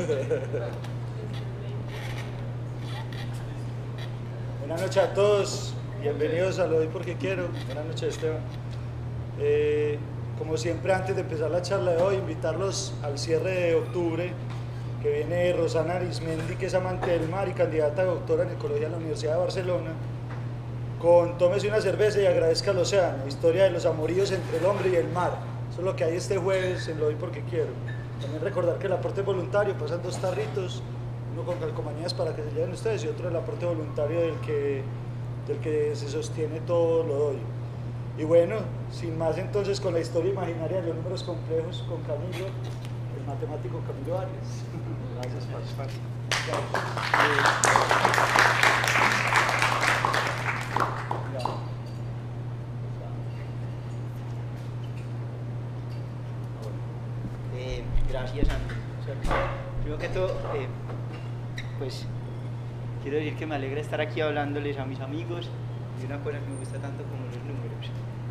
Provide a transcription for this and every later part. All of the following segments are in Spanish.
Buenas noches a todos, bienvenidos a Lo Doy Porque Quiero. Buenas noches, Esteban. Como siempre, antes de empezar la charla de hoy, invitarlos al cierre de octubre, que viene Rosana Arismendi, que es amante del mar y candidata a doctora en Ecología en la Universidad de Barcelona, con Tómese una cerveza y agradezca al océano, historia de los amoríos entre el hombre y el mar. Eso es lo que hay este jueves en Lo Doy Porque Quiero. También recordar que el aporte es voluntario, pasan 2 tarritos, uno con calcomanías para que se lleven ustedes y otro el aporte voluntario del que se sostiene todo Lo Doy. Y bueno, sin más entonces con la historia imaginaria de los números complejos con Camilo, el matemático Camilo Arias. Gracias, Paz. Gracias, Andrés. Primero que todo, pues quiero decir que me alegra estar aquí hablándoles a mis amigos de una cosa que me gusta tanto como los números.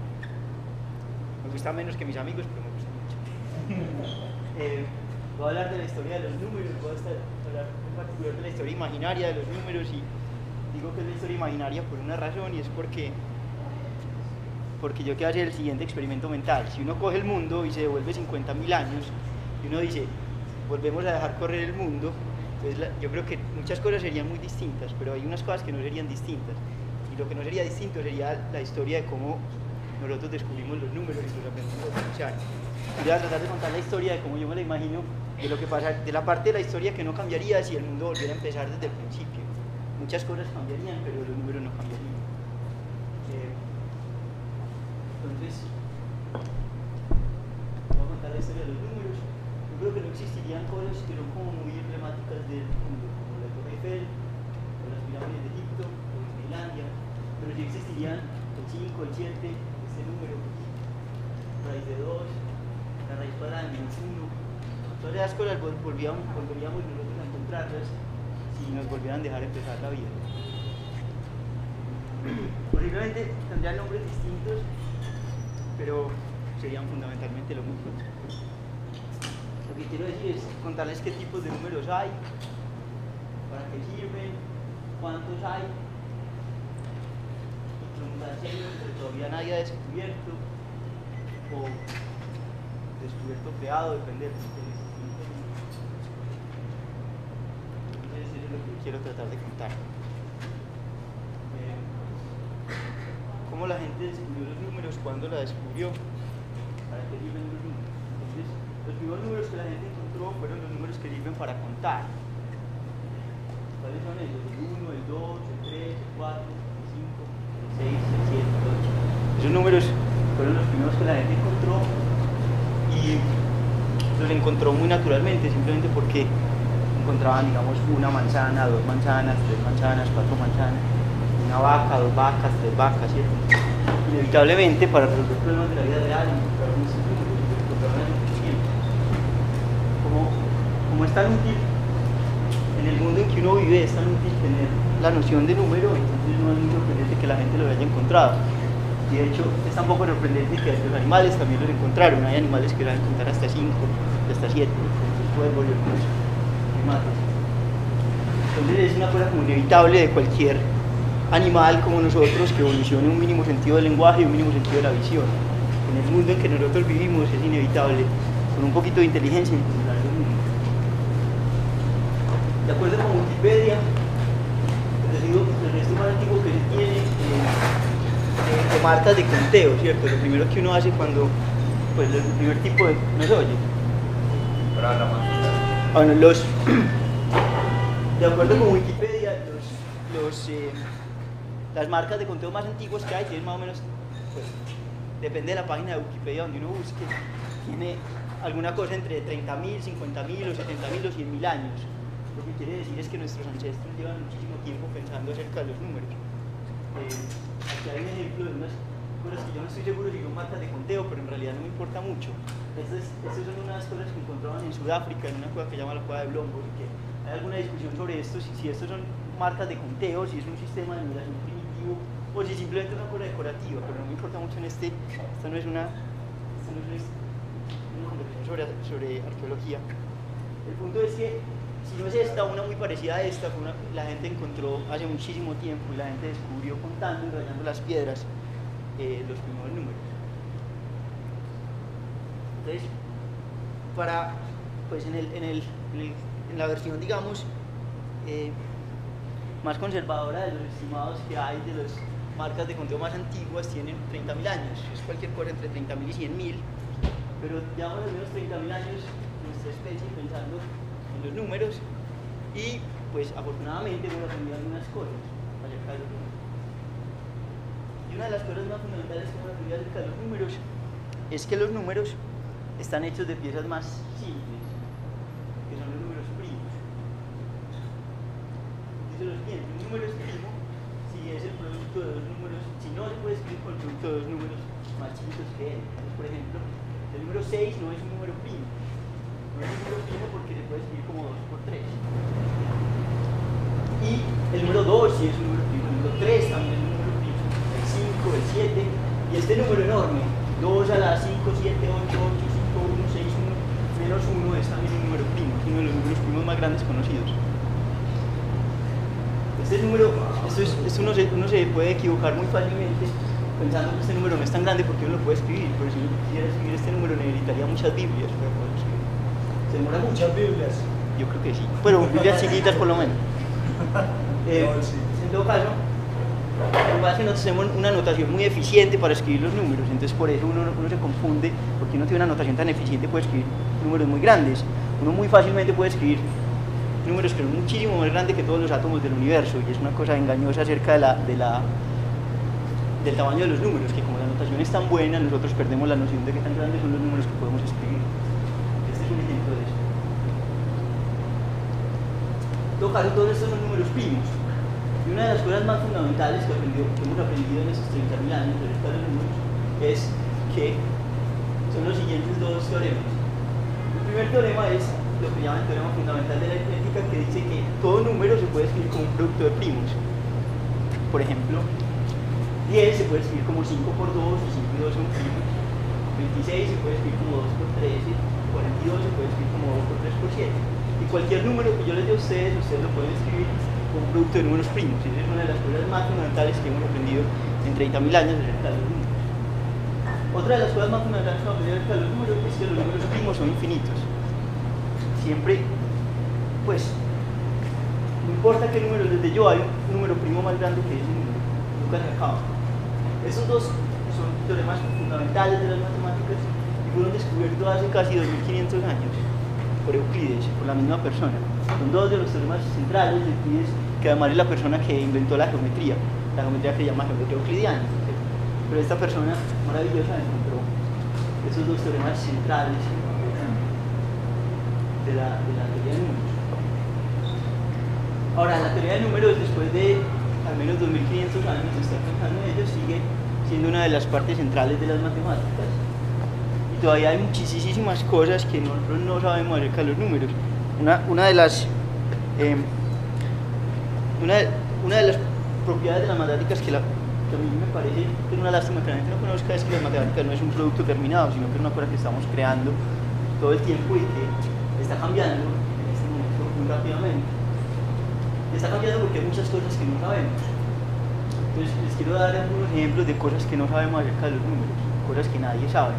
Me gusta menos que mis amigos, pero me gusta mucho. Voy a hablar de la historia de los números, voy a hablar en particular de la historia imaginaria de los números, y digo que es la historia imaginaria por una razón, y es porque yo quiero hacer el siguiente experimento mental. Si uno coge el mundo y se devuelve 50.000 años y uno dice, volvemos a dejar correr el mundo, entonces yo creo que muchas cosas serían muy distintas, pero hay unas cosas que no serían distintas, y lo que no sería distinto sería la historia de cómo nosotros descubrimos los números y los aprendimos a utilizar. Y voy a tratar de contar la historia de cómo yo me la imagino, de lo que pasa, de la parte de la historia que no cambiaría si el mundo volviera a empezar desde el principio. Muchas cosas cambiarían, pero los números no cambiarían. Entonces, voy a contar la historia de los números. Yo creo que no existirían cosas que son como muy emblemáticas del mundo, como la Torre Eiffel, o las pirámides de Egipto, o Disneylandia, pero sí existirían el 5, el 7, este número, raíz de 2, la raíz cuadrada de menos 1. Todas esas cosas volveríamos nosotros a encontrarlas si nos volvieran a dejar empezar la vida. Posiblemente tendrían nombres distintos, pero serían fundamentalmente lo mismo. Lo que quiero decir es contarles qué tipos de números hay, para qué sirven, cuántos hay, y preguntar si hay uno que todavía nadie ha descubierto, o descubierto o creado, depende del punto de vista. Entonces eso es lo que quiero tratar de contar. Cómo la gente descubrió los números, cuándo la descubrió, para qué sirven los números. Entonces, los primeros números que la gente encontró fueron los números que sirven para contar. ¿Cuáles son esos? El 1, el 2, el 3, el 4, el 5, el 6, el 7, el 8. Esos números fueron los primeros que la gente encontró, y los encontró muy naturalmente, simplemente porque encontraban, digamos, una manzana, 2 manzanas, 3 manzanas, 4 manzanas, una vaca, 2 vacas, 3 vacas, ¿cierto? Inevitablemente, para resolver problemas de la vida real, encontraron estos números, encontraron el suficiente. Como es tan útil, en el mundo en que uno vive, es tan útil tener la noción de número, entonces no es muy sorprendente que la gente lo haya encontrado. Y de hecho, es tan poco sorprendente que los animales también los encontraron. Hay animales que saben contar hasta 5, hasta 7, entonces pueden volver con los primates. Entonces es una cosa como inevitable de cualquier animal como nosotros que evolucione un mínimo sentido del lenguaje y un mínimo sentido de la visión. En el mundo en que nosotros vivimos es inevitable, con un poquito de inteligencia, encontrar los números. De acuerdo con Wikipedia, el resto más antiguo que se tiene de marcas de conteo, ¿cierto? Lo primero que uno hace cuando, pues el primer tipo de, ¿no se oye? Bueno, de acuerdo con Wikipedia, las marcas de conteo más antiguas que hay, tienen más o menos, pues, depende de la página de Wikipedia donde uno busque, tiene alguna cosa entre 30.000, 50.000 o 70.000 o 100.000 años. Lo que quiere decir es que nuestros ancestros llevan muchísimo tiempo pensando acerca de los números. Aquí hay un ejemplo de unas cosas que yo no estoy seguro si son marcas de conteo, pero en realidad no me importa mucho. Estas son unas cosas que encontraban en Sudáfrica, en una cueva que se llama la cueva de Blombos, que hay alguna discusión sobre esto, si estos son marcas de conteo, si es un sistema de numeración primitivo, o si simplemente es una cosa decorativa, pero no me importa mucho en esta no es una conversación sobre arqueología. El punto es que, si no es esta, una muy parecida a esta, la gente encontró hace muchísimo tiempo y la gente descubrió contando y rayando las piedras los primeros números. Entonces, pues en la versión, digamos, más conservadora de los estimados que hay de las marcas de conteo más antiguas, tienen 30.000 años, es cualquier cosa entre 30.000 y 100.000, pero llevamos al menos 30.000 años nuestra especie pensando en los números y pues afortunadamente hemos aprendido algunas cosas acerca de los números. Y una de las cosas más fundamentales que hemos aprendido acerca de los números es que los números están hechos de piezas más simples, que son los números primos. Dice lo siguiente: un número es primo si es el producto de dos números, si no se puede escribir con el producto de dos números más chiquitos que él. Entonces, por ejemplo, el número 6 no es un número primo. No es un número primo porque se puede escribir como 2 por 3. Y el número 2 sí es un número primo, el número 3 también es un número primo, el 5, el 7, y este número enorme, 2 a la 5, 7, 8, 8, 5, 1, 6, 1, menos 1 es también un número primo, es uno de los números primos más grandes conocidos. Este número, uno se puede equivocar muy fácilmente pensando que este número no es tan grande porque uno lo puede escribir, pero si uno quisiera escribir este número necesitaría muchas Biblias para poder escribir. ¿Se demora mucho? Muchas Biblias. Yo creo que sí, pero Biblias chiquitas por lo menos. Sí. En todo caso, lo que pasa es que nosotros tenemos una notación muy eficiente para escribir los números, entonces por eso uno se confunde, porque uno tiene una notación tan eficiente puede escribir números muy grandes. Uno muy fácilmente puede escribir números que son muchísimo más grandes que todos los átomos del universo, y es una cosa engañosa acerca del tamaño de los números, que como la notación es tan buena, nosotros perdemos la noción de qué tan grandes son los números que podemos escribir. Este es un ejemplo de eso. En todo caso, todos estos son números primos. Y una de las cosas más fundamentales que hemos aprendido en estos 30.000 años acerca de los números es que son los siguientes dos teoremas. El primer teorema es lo que llaman el teorema fundamental de la aritmética, que dice que todo número se puede escribir como un producto de primos. Por ejemplo, 10 se puede escribir como 5 por 2 y 5 y 2 son primos. 26 se puede escribir como 2 por 13, 42 se puede escribir como 2 por 3 por 7. Y cualquier número que yo les dé a ustedes lo pueden escribir como un producto de números primos. Y esa es una de las cosas más fundamentales que hemos aprendido en 30.000 años acerca de los números. Otra de las cosas más fundamentales que hemos aprendido acerca de los números es que los números primos son infinitos. Siempre, pues, no importa qué número les dé yo, hay un número primo más grande que ese número. Nunca se acaba. Estos dos son teoremas fundamentales de las matemáticas y fueron descubiertos hace casi 2.500 años por Euclides, por la misma persona. Son dos de los teoremas centrales de Euclides, que además es la persona que inventó la geometría que se llama geometría euclidiana. Pero esta persona maravillosa encontró esos dos teoremas centrales de la teoría de números. Ahora, la teoría de números, después de al menos 2.500 años de estar pensando en ello, sigue siendo una de las partes centrales de las matemáticas. Y todavía hay muchísimas cosas que nosotros no sabemos acerca de los números. Una de las propiedades de las matemáticas que a mí me parece que es una lástima que la gente no conozca es que las matemáticas no es un producto terminado, sino que es una cosa que estamos creando todo el tiempo y que está cambiando en este momento muy rápidamente. Está cambiando porque hay muchas cosas que no sabemos. Entonces les quiero dar algunos ejemplos de cosas que no sabemos acerca de los números, cosas que nadie sabe.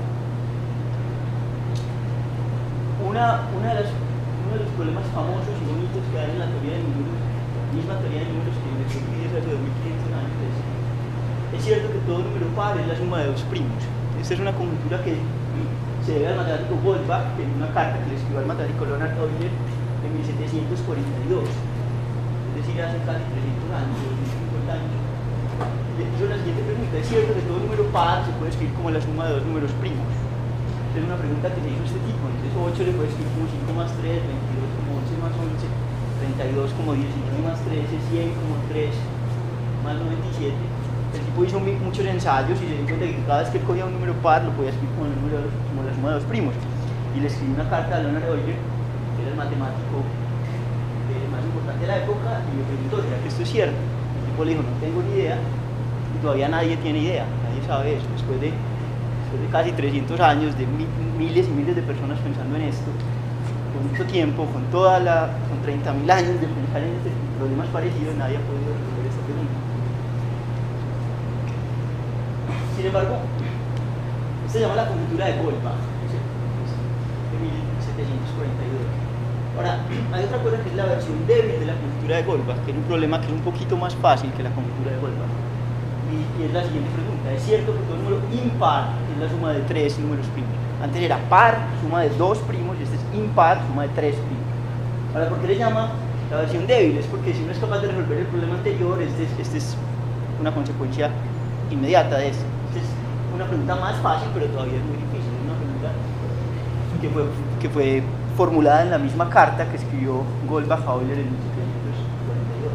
Uno de los problemas famosos y bonitos que hay en la teoría de números, la misma teoría de números que inventó Euclides hace 2.500 años, es cierto que todo número par es la suma de dos primos. Esta es una conjetura que se debe al matemático Goldbach, en una carta que le escribió al matemático Leonhard Euler en 1742, es decir, hace casi 300 años, 250 años. Le hizo la siguiente pregunta: ¿es cierto que todo número par se puede escribir como la suma de dos números primos? Es una pregunta que se hizo este tipo. Entonces 8 le puede escribir como 5 más 3, 22 como 11 más 11, 32 como 19 más 13, 100 como 3 más 97. El tipo hizo muchos ensayos y se dio cuenta que cada vez que él cogía un número par lo podía escribir como la suma de dos primos. Y le escribió una carta a Leonhard Euler, que era el matemático más importante de la época, y le preguntó: ¿será que esto es cierto? El tipo le dijo: no tengo ni idea, y todavía nadie tiene idea, nadie sabe eso. Después de casi 300 años de miles y miles de personas pensando en esto, mucho tiempo, con 30.000 años de pensar en problemas parecidos, nadie ha podido resolver esta pregunta. Sin embargo, se llama la conjetura de Goldbach, de 1742. Ahora, hay otra cosa que es la versión débil de la conjetura de Goldbach, que es un problema que es un poquito más fácil que la conjetura de Goldbach. Y es la siguiente pregunta: ¿es cierto que todo número impar es la suma de 3 números primos? Antes era par, suma de 2 primos, y este es impar, suma de 3 primos. Ahora, ¿por qué le llama la versión débil? Es porque si uno es capaz de resolver el problema anterior, este es una consecuencia inmediata de esto. Esta es una pregunta más fácil, pero todavía es muy difícil. Es una pregunta que fue formulada en la misma carta que escribió Goldbach a Euler en 1742.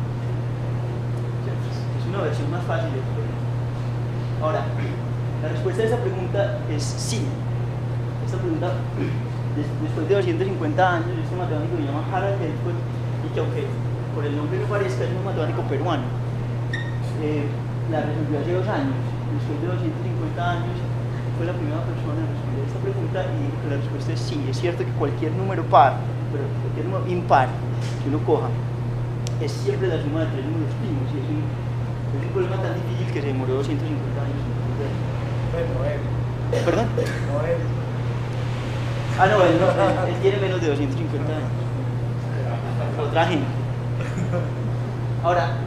Es una versión más fácil de este problema. Ahora, la respuesta a esa pregunta es sí. Esta pregunta, después de 250 años, este matemático se llama Harald Helmholtz, y que aunque por el nombre no parezca, es un matemático peruano. La resolvió hace 2 años. Después de 250 años fue la primera persona en responder esta pregunta, y la respuesta es sí. Es cierto que cualquier número par, pero cualquier número impar que uno coja, es siempre la suma de 3 números primos, y es un problema tan difícil que se demoró 250 años en resolver. ¿Perdón? No él. Ah, no, él tiene menos de 250 años. Otra gente. Ahora,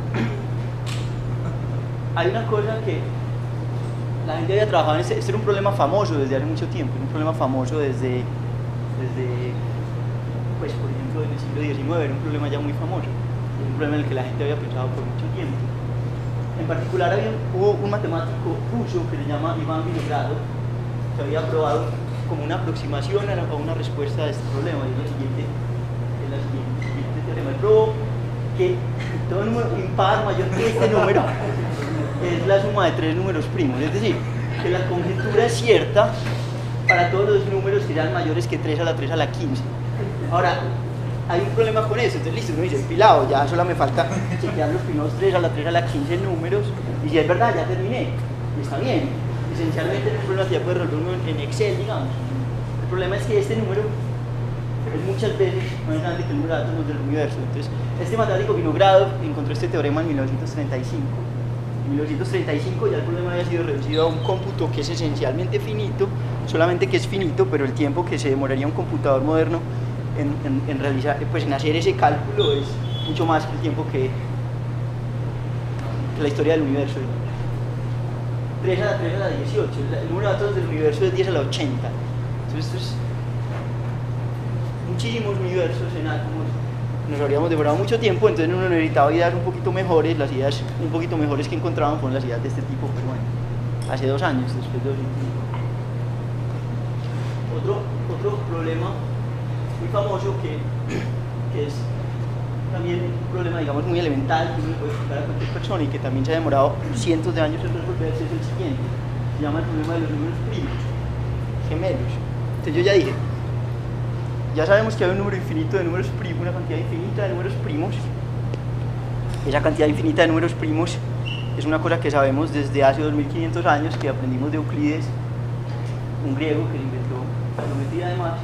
hay una cosa que la gente había trabajado en este era un problema famoso desde hace mucho tiempo, un problema famoso desde pues por ejemplo en el siglo XIX, era un problema ya muy famoso, un problema en el que la gente había pensado por mucho tiempo. En particular hubo un matemático ruso que se llama Iván Vinogradov, que había probado como una aproximación a una respuesta a este problema, y es el siguiente teorema. Él probó que todo número impar mayor que este número es la suma de 3 números primos, es decir, que la conjetura es cierta para todos los números que sean mayores que 3 a la 3 a la 15. Ahora, hay un problema con eso, entonces listo, uno dice, pilado, ya solo me falta chequear los primeros 3 a la 3 a la 15 números, y si es verdad, ya terminé, y está bien. Esencialmente es un problema que ya puede resolver uno en Excel, digamos. El problema es que este número es muchas veces más grande que el número de átomos del universo. Entonces, este matemático Vinogradov encontró este teorema en 1935. En 1935 ya el problema había sido reducido a un cómputo que es esencialmente finito, solamente que es finito, pero el tiempo que se demoraría un computador moderno en realizar, pues en hacer ese cálculo es mucho más que el tiempo que la historia del universo. 3 a la 3 a la 18, el número de átomos del universo es 10 a la 80. Entonces esto es muchísimos universos en átomos. Nos habríamos demorado mucho tiempo, entonces uno necesitaba ideas un poquito mejores. Las ideas un poquito mejores que encontraban fueron las ideas de este tipo, pero bueno, hace 2 años, después de 2005. Otro problema muy famoso que es también un problema, digamos, muy elemental que uno le puede explicar a cualquier persona y que también se ha demorado cientos de años en resolverse, es el siguiente. Se llama el problema de los números primos, gemelos. Entonces yo ya dije, ya sabemos que hay un número infinito de números primos, una cantidad infinita de números primos. Esa cantidad infinita de números primos es una cosa que sabemos desde hace 2500 años, que aprendimos de Euclides, un griego que inventó la geometría además.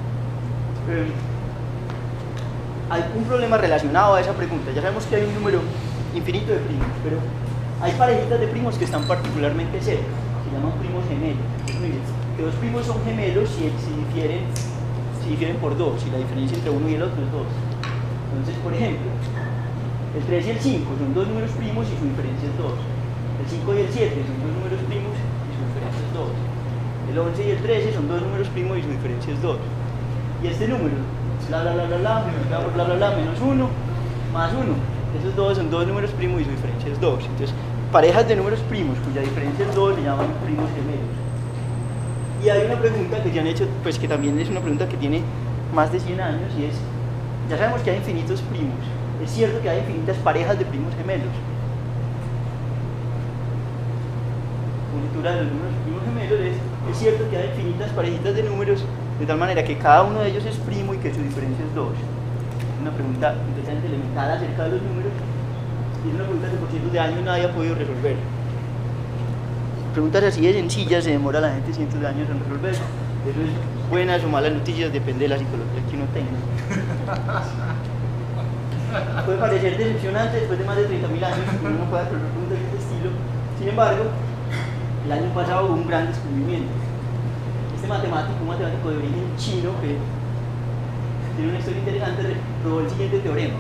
Hay un problema relacionado a esa pregunta. Ya sabemos que hay un número infinito de primos, pero hay parejitas de primos que están particularmente cerca, se llaman primos gemelos. Que 2 primos son gemelos si difieren por 2, si la diferencia entre uno y el otro es 2. Entonces, por ejemplo, el 3 y el 5 son 2 números primos y su diferencia es 2. El 5 y el 7 son 2 números primos y su diferencia es 2. El 11 y el 13 son 2 números primos y su diferencia es 2. Y este número, multiplicado por menos 1, más 1. Esos dos son 2 números primos y su diferencia es 2. Entonces, parejas de números primos cuya diferencia es 2 le llaman primos gemelos. Y hay una pregunta que se han hecho, pues que también es una pregunta que tiene más de 100 años, y es, ya sabemos que hay infinitos primos. Es cierto que hay infinitas parejas de primos gemelos. Conjetura de los números primos gemelos es cierto que hay infinitas parejitas de números, de tal manera que cada uno de ellos es primo y que su diferencia es 2. Es una pregunta interesante, elemental acerca de los números, y es una pregunta que por cientos de años nadie ha podido resolver. Preguntas así de sencillas se demora la gente cientos de años en resolver. Eso es buenas o malas noticias, depende de la psicología que uno tenga. Puede parecer decepcionante después de más de 30.000 años que uno no pueda resolver preguntas de este estilo. Sin embargo, el año pasado hubo un gran descubrimiento. Este matemático, un matemático de origen chino que tiene una historia interesante, probó el siguiente teorema.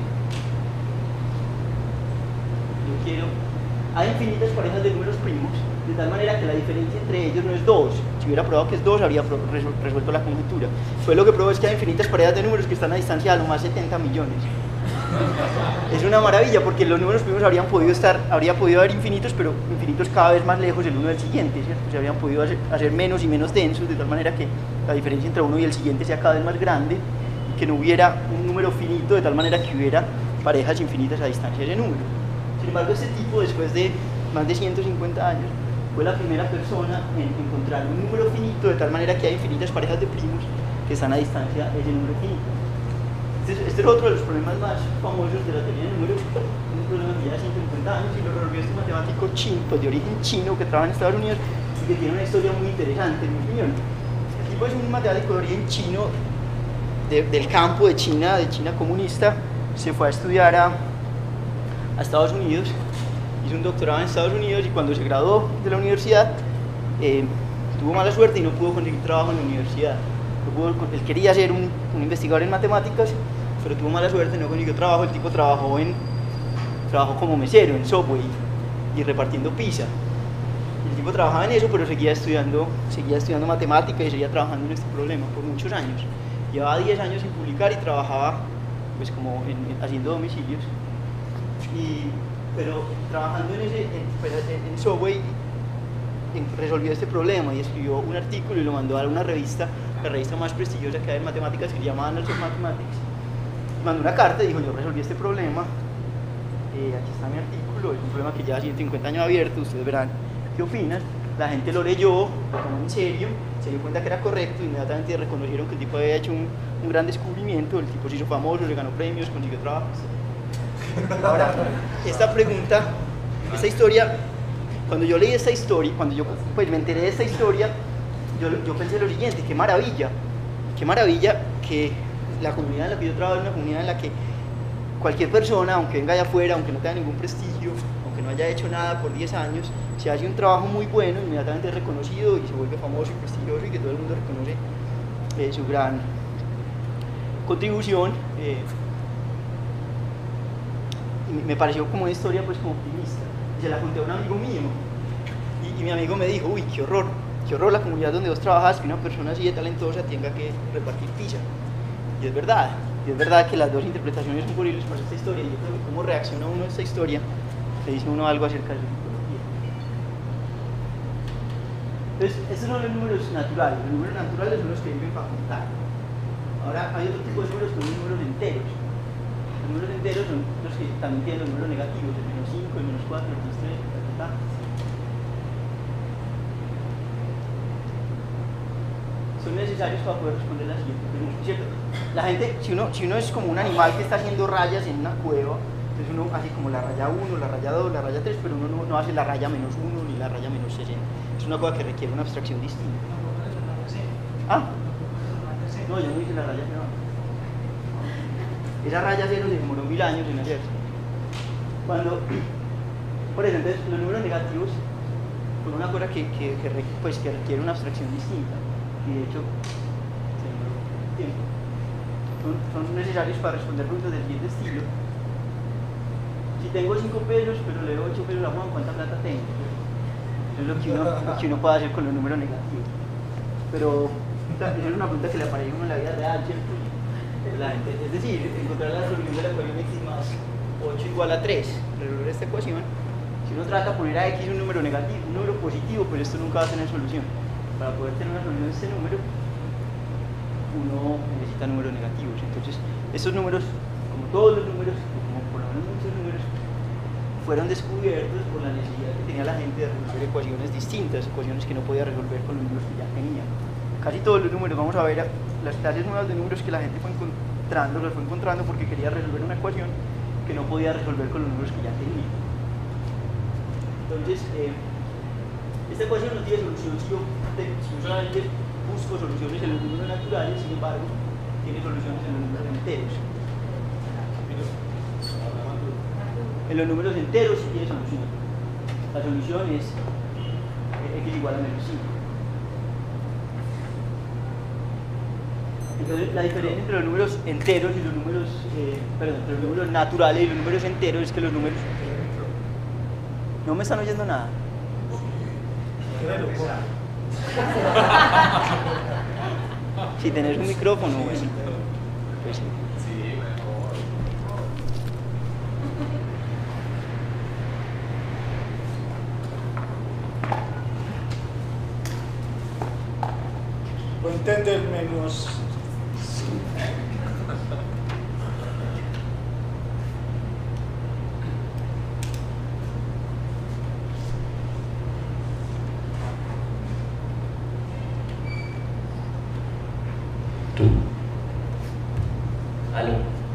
Hay infinitas parejas de números primos, de tal manera que la diferencia entre ellos no es 2. Si hubiera probado que es 2, habría resuelto la conjetura. Pues lo que probó es que hay infinitas parejas de números que están a distancia de a lo más 70 millones. Es una maravilla, porque los números primos habría podido haber infinitos, pero infinitos cada vez más lejos el uno del siguiente, ¿cierto? Se habrían podido hacer menos y menos densos, de tal manera que la diferencia entre uno y el siguiente sea cada vez más grande, y que no hubiera un número finito, de tal manera que hubiera parejas infinitas a distancia de ese número. Sin embargo, este tipo, después de más de 150 años, fue la primera persona en encontrar un número finito, de tal manera que hay infinitas parejas de primos que están a distancia de ese número finito. Este es otro de los problemas más famosos de la teoría de números, un problema que lleva 150 años y lo resolvió este matemático chino, pues de origen chino, que trabaja en Estados Unidos y que tiene una historia muy interesante, en mi opinión. El tipo es un matemático de origen chino, del campo de China comunista, se fue a estudiar a Estados Unidos, hizo un doctorado en Estados Unidos y cuando se graduó de la universidad tuvo mala suerte y no pudo conseguir trabajo en la universidad. Él quería ser un investigador en matemáticas, pero tuvo mala suerte, no consiguió trabajo. El tipo trabajó como mesero en Subway y repartiendo pizza. El tipo trabajaba en eso, pero seguía estudiando matemática y seguía trabajando en este problema por muchos años. Llevaba 10 años sin publicar y trabajaba pues como haciendo domicilios. Pero trabajando en Subway resolvió este problema y escribió un artículo y lo mandó a una revista, la revista más prestigiosa que hay en matemáticas, que se llama Annals of Mathematics. Mandó una carta y dijo: yo resolví este problema, aquí está mi artículo, es un problema que lleva 150 años abierto, ustedes verán qué opinan. La gente lo leyó, lo tomó en serio, se dio cuenta que era correcto, inmediatamente reconocieron que el tipo había hecho un gran descubrimiento, el tipo se hizo famoso, le ganó premios, consiguió trabajo. Ahora, esta pregunta, esta historia, cuando yo leí esta historia, cuando yo pues, me enteré de esta historia, yo pensé lo siguiente: qué maravilla que la comunidad en la que yo trabajo es una comunidad en la que cualquier persona, aunque venga de afuera, aunque no tenga ningún prestigio, aunque no haya hecho nada por 10 años, si hace un trabajo muy bueno, inmediatamente es reconocido y se vuelve famoso y prestigioso y que todo el mundo reconoce su gran contribución. Y me pareció como una historia pues como optimista, y se la conté a un amigo mío y mi amigo me dijo: uy, qué horror la comunidad donde vos trabajas, que una persona así de talentosa tenga que repartir pizza. Y es verdad que las dos interpretaciones son posibles para esta historia, y yo creo que cómo reacciona uno a esta historia le dice uno algo acerca de su psicología. Entonces, estos son los números naturales. Los números naturales son los que viven para contar. Ahora hay otro tipo de números que son los números enteros. Los números enteros son los que también tienen los números negativos, el menos 5, el menos 4, el menos 3, etc. Son necesarios para poder responder la siguiente pregunta, ¿cierto? La gente, si uno es como un animal que está haciendo rayas en una cueva, entonces uno hace como la raya 1, la raya 2, la raya 3, pero uno no hace la raya menos 1 ni la raya menos 60. Es una cosa que requiere una abstracción distinta. Ah, no, yo no hice la raya 0. Esa raya 0 se demoró 1000 años en hacerse. Por ejemplo, los números negativos son una cosa que requiere una abstracción distinta, y de hecho se demoró tiempo. Son necesarios para responder preguntas del siguiente estilo: si tengo 5 pesos pero le doy 8 pesos a Juan, ¿cuánta plata tengo? Eso es lo que uno puede hacer con los números negativos. Pero esa es una pregunta que le aparece a uno en la vida real, ¿cierto? Es decir, encontrar la solución de la ecuación x más 8 igual a 3, resolver esta ecuación. Si uno trata de poner a x un número negativo, un número positivo, pues esto nunca va a tener solución. Para poder tener una solución de este número, uno necesita números negativos. Entonces, estos números, como todos los números, como por lo menos muchos números, fueron descubiertos por la necesidad que tenía la gente de resolver ecuaciones distintas, ecuaciones que no podía resolver con los números que ya tenía. Casi todos los números, vamos a ver las clases nuevas de números que la gente fue encontrando porque quería resolver una ecuación que no podía resolver con los números que ya tenía. Entonces, esta ecuación no tiene solución si yo solamente busco soluciones en los números naturales, sin embargo, tiene soluciones en los números enteros. En los números enteros sí tiene solución. La solución es x igual a menos 5. Entonces, la diferencia entre los números enteros y los números, entre los números naturales y los números enteros es que los números... ¿No me están oyendo nada? Si tenés un micrófono, bueno, pues sí. No entender menos. ¿Aló?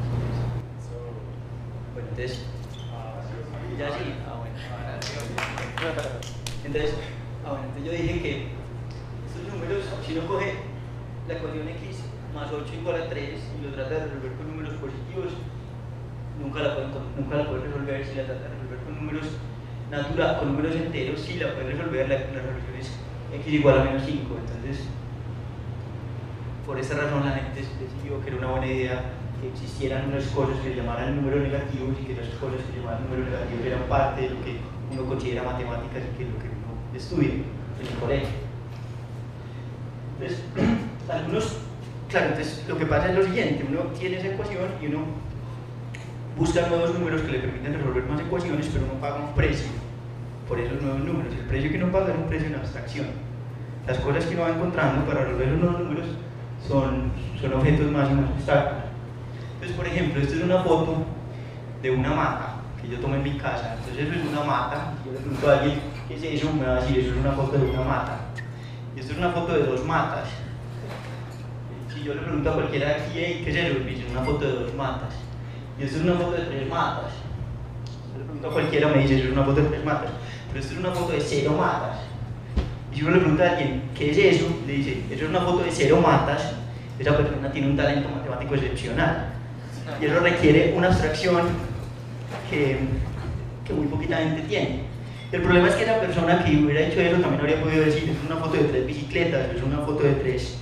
Bueno, entonces... ¿Ya sí? Bueno. Entonces, yo dije que estos números, si uno coge la ecuación x más 8 igual a 3 y lo trata de resolver con números positivos, nunca la puede resolver. Si la trata de resolver con números naturales, con números enteros, sí la puede resolver. La resolución es x igual a menos 5. Entonces, por esa razón la gente decidió que era una buena idea que existieran unas cosas que se llamaran números negativos y que esas cosas que se llamaban números negativos eran parte de lo que uno considera matemáticas y que es lo que uno estudia en el colegio. Entonces, entonces lo que pasa es lo siguiente: uno tiene esa ecuación y uno busca nuevos números que le permitan resolver más ecuaciones, pero uno paga un precio por esos nuevos números. El precio que uno paga es un precio en abstracción. Las cosas que uno va encontrando para resolver los nuevos números son objetos más y más abstractos. Entonces, por ejemplo, esta es una foto de una mata que yo tomé en mi casa. Entonces, eso es una mata. Si yo le pregunto a alguien qué es eso, me va a decir: eso es una foto de una mata. Y esto es una foto de dos matas. Si yo le pregunto a cualquiera de aquí: ¿qué es eso? Me dicen: una foto de dos matas. Y esto es una foto de tres matas. Si yo le pregunto a cualquiera, me dice: eso es una foto de tres matas. Pero esto es una foto de 0 matas. Y si uno le pregunta a alguien qué es eso, le dice: eso es una foto de 0 matas. Esa persona tiene un talento matemático excepcional. Y eso requiere una abstracción que muy poquita gente tiene. El problema es que esa persona que hubiera hecho eso también habría podido decir: es una foto de 3 bicicletas, es una foto de 3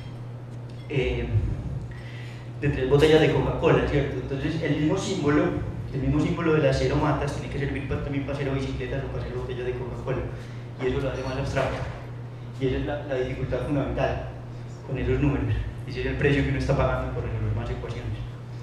botellas de Coca-Cola, ¿cierto? Entonces el mismo símbolo de las 0 matas tiene que servir también para 0 bicicletas o para 0 botellas de Coca-Cola, y eso lo hace más abstracto. Y esa es la dificultad fundamental con esos números. Ese es el precio que uno está pagando por resolver más ecuaciones.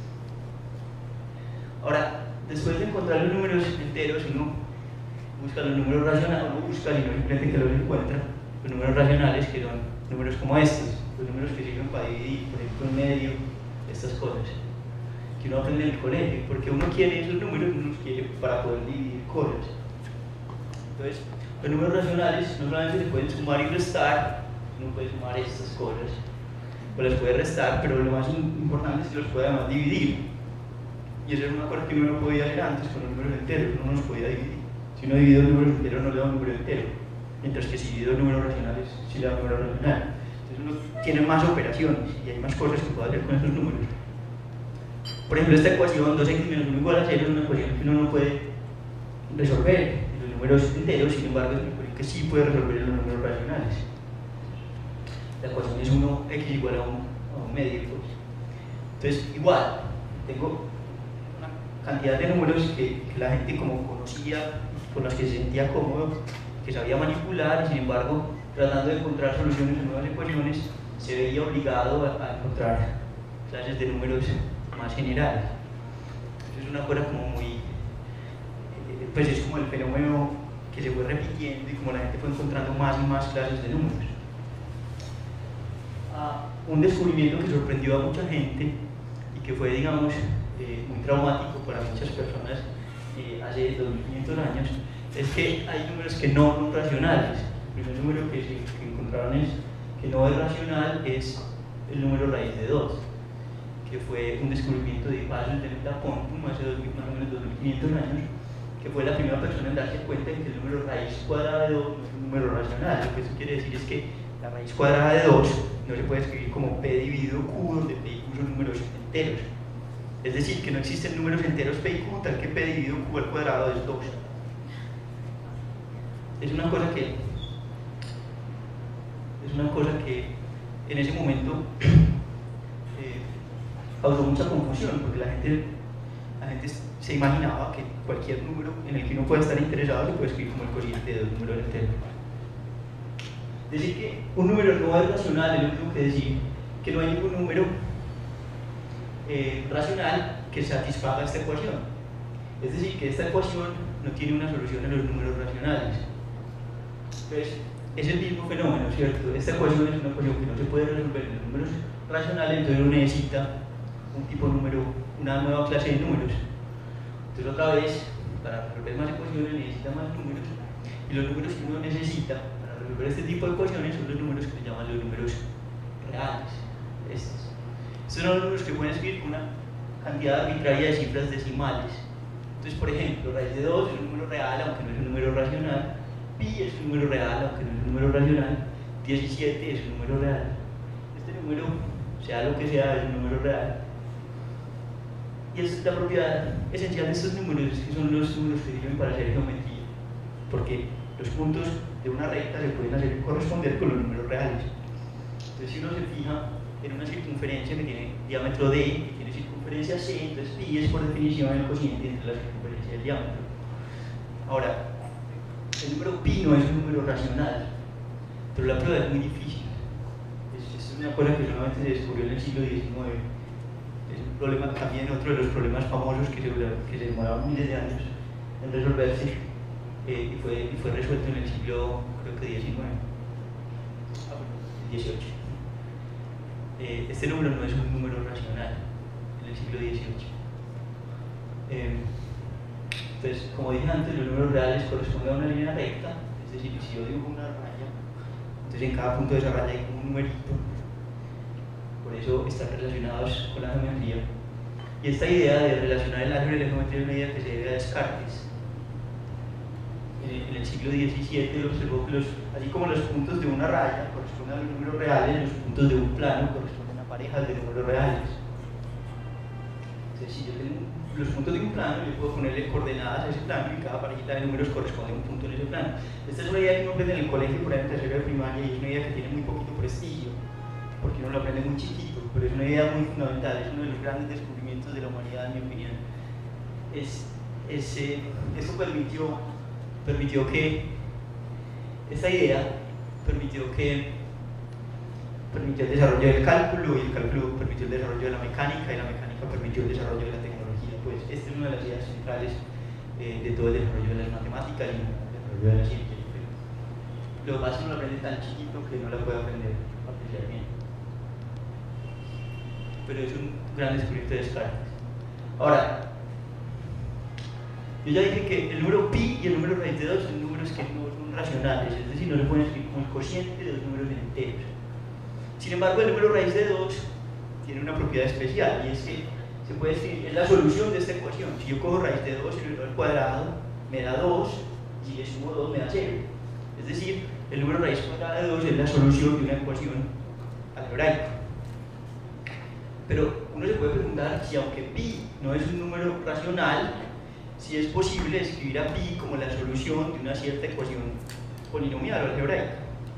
Ahora, después de encontrar los números enteros, uno busca los números racionales, uno busca y no simplemente que los encuentra, los números racionales, que son números como estos, los números que sirven para dividir, por ejemplo, en medio, estas cosas, que uno aprende en el colegio, porque uno quiere esos números, uno los quiere para poder dividir cosas. Entonces, los números racionales no solamente se pueden sumar y restar, uno puede sumar estas cosas, o las puede restar, pero lo más importante es que los puede además dividir. Y eso es una cosa que uno no podía hacer antes con los números enteros, uno no los podía dividir. Si uno divide los números enteros, no le da un número entero, mientras que si divide los números racionales, sí le da un número racional. Entonces uno tiene más operaciones y hay más cosas que puede hacer con esos números. Por ejemplo, esta ecuación 2x menos 1 igual a 0 es una ecuación que uno no puede resolver en los números enteros, sin embargo es una ecuación que sí puede resolver en los números racionales. La ecuación es 1x igual a un medio, pues. Entonces, igual, tengo una cantidad de números que la gente como conocía, con los que se sentía cómodo, que sabía manipular, y sin embargo, tratando de encontrar soluciones a nuevas ecuaciones, se veía obligado a encontrar clases de números más generales. Entonces es una cosa como muy... pues es como el fenómeno que se fue repitiendo y como la gente fue encontrando más y más clases de números. Un descubrimiento que sorprendió a mucha gente y que fue, digamos, muy traumático para muchas personas hace 2500 años, es que hay números que no son racionales. El primer número que encontraron que no es racional es el número raíz de 2, que fue un descubrimiento de Basil de Pontum hace más o menos 2500 años, que fue la primera persona en darse cuenta de que el número raíz cuadrada de 2 no es un número racional. Lo que eso quiere decir es que la raíz cuadrada de 2 no se puede escribir como p dividido q, donde p y q son números enteros. Es decir, que no existen números enteros p y q, tal que p dividido q al cuadrado es 2. Es una cosa que en ese momento causó mucha confusión, porque la gente se imaginaba que cualquier número en el que uno pueda estar interesado se puede escribir como el cociente de dos números enteros. Decir que un número no es racional es lo mismo que decir que no hay ningún número racional que satisfaga esta ecuación. Es decir, que esta ecuación no tiene una solución en los números racionales. Entonces, es el mismo fenómeno, ¿cierto? Esta ecuación es una ecuación que no se puede resolver en los números racionales, entonces uno necesita un tipo de número, una nueva clase de números. Entonces, otra vez, para resolver más ecuaciones necesita más números, y los números que uno necesita para resolver este tipo de ecuaciones son los números que se llaman los números reales. Estos son los números que pueden escribir con una cantidad arbitraria de cifras decimales. Entonces, por ejemplo, raíz de 2 es un número real, aunque no es un número racional. Pi es un número real, aunque no es un número racional. 17 es un número real. Este número, sea lo que sea, es un número real. Y es la propiedad esencial de estos números, es que son los números que sirven para hacer geometría, porque los puntos de una recta se pueden hacer corresponder con los números reales. Entonces, si uno se fija en una circunferencia que tiene diámetro d, que tiene circunferencia c, entonces pi es por definición el cociente entre la circunferencia y el diámetro. Ahora, el número pi no es un número racional, pero la prueba es muy difícil. Es una cosa que solamente se descubrió en el siglo XIX. Es un problema también, otro de los problemas famosos que se demoraron miles de años en resolverse, y fue resuelto en el siglo, creo que XIX, el XVIII. Este número no es un número racional en el siglo XVIII. Entonces, como dije antes, los números reales corresponden a una línea recta, es decir, si yo dibujo una raya, entonces en cada punto de esa raya hay como un numerito, por eso están relacionados con la geometría. Y esta idea de relacionar el álgebra y la geometría es una idea que se debe a Descartes. En el siglo XVII él observó que así como los puntos de una raya corresponden a los números reales, los puntos de un plano corresponden a parejas de números reales. Entonces, si yo tengo los puntos de un plano, yo puedo ponerle coordenadas a ese plano y cada parejita de números corresponde a un punto en ese plano. Esta es una idea que uno aprende en el colegio, por ejemplo, en tercero de primaria, y es una idea que tiene muy poquito prestigio, porque uno lo aprende muy chiquito, pero es una idea muy fundamental, es uno de los grandes descubrimientos de la humanidad, en mi opinión. Esto permitió que esta idea permitió el desarrollo del cálculo, y el cálculo permitió el desarrollo de la mecánica, y la mecánica permitió el desarrollo de la tecnología. Pues esta es una de las ideas centrales de todo el desarrollo de las matemáticas y el desarrollo de la ciencia. Lo demás uno lo aprende tan chiquito que no la puede aprender bien. Pero es un gran descubrimiento de Descartes. Ahora, yo ya dije que el número pi y el número raíz de 2 son números que no son racionales, es decir, no se pueden escribir como el cociente de los números enteros. Sin embargo, el número raíz de 2 tiene una propiedad especial, y es que se puede escribir, es la solución de esta ecuación. Si yo cojo raíz de 2 y lo llevo al cuadrado, me da 2, y le sumo 2 me da 0. Es decir, el número raíz cuadrada de 2 es la solución de una ecuación algebraica. Pero uno se puede preguntar si, aunque pi no es un número racional, si es posible escribir a pi como la solución de una cierta ecuación polinomial o algebraica.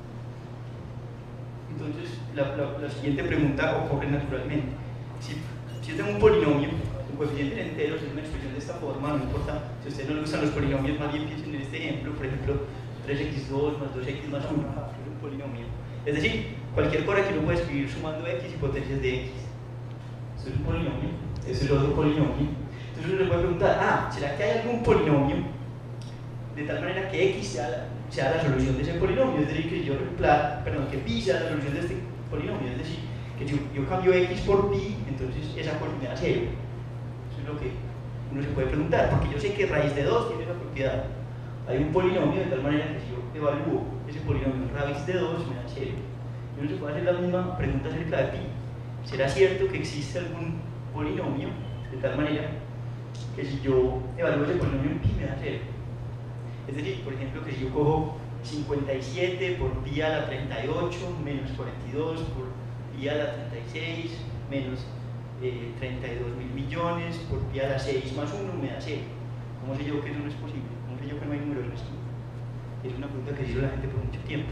Entonces, la siguiente pregunta ocurre naturalmente. Si yo tengo un polinomio con coeficientes enteros, es una expresión de esta forma, no importa, si a ustedes no les gustan los polinomios, más bien piensen en este ejemplo, por ejemplo, 3x2 más 2x más 1, es un polinomio. Es decir, cualquier cosa que uno puede escribir sumando x y potencias de x. Esto es un polinomio, este es el otro polinomio. Entonces uno le puede preguntar, ¿será que hay algún polinomio de tal manera que x sea la solución de ese polinomio? Es decir, que pi sea la solución de este polinomio. Es decir, que si yo cambio x por pi, entonces esa cosa me da 0. Eso es lo que uno se puede preguntar, porque yo sé que raíz de 2 tiene esa propiedad. Hay un polinomio de tal manera que si yo evalúo ese polinomio raíz de 2 me da 0. Y uno se puede hacer la misma pregunta acerca de pi. ¿Será cierto que existe algún polinomio de tal manera que si yo evalúo ese polinomio en pi me da 0? Es decir, por ejemplo, que si yo cojo 57 por pi a la 38 menos 42 por pi a la 36 menos 32.000 millones por pi a la 6 más 1 me da 0. ¿Cómo sé yo que eso no es posible? ¿Cómo sé yo que no hay números en esto? Es una pregunta que se hizo la gente por mucho tiempo.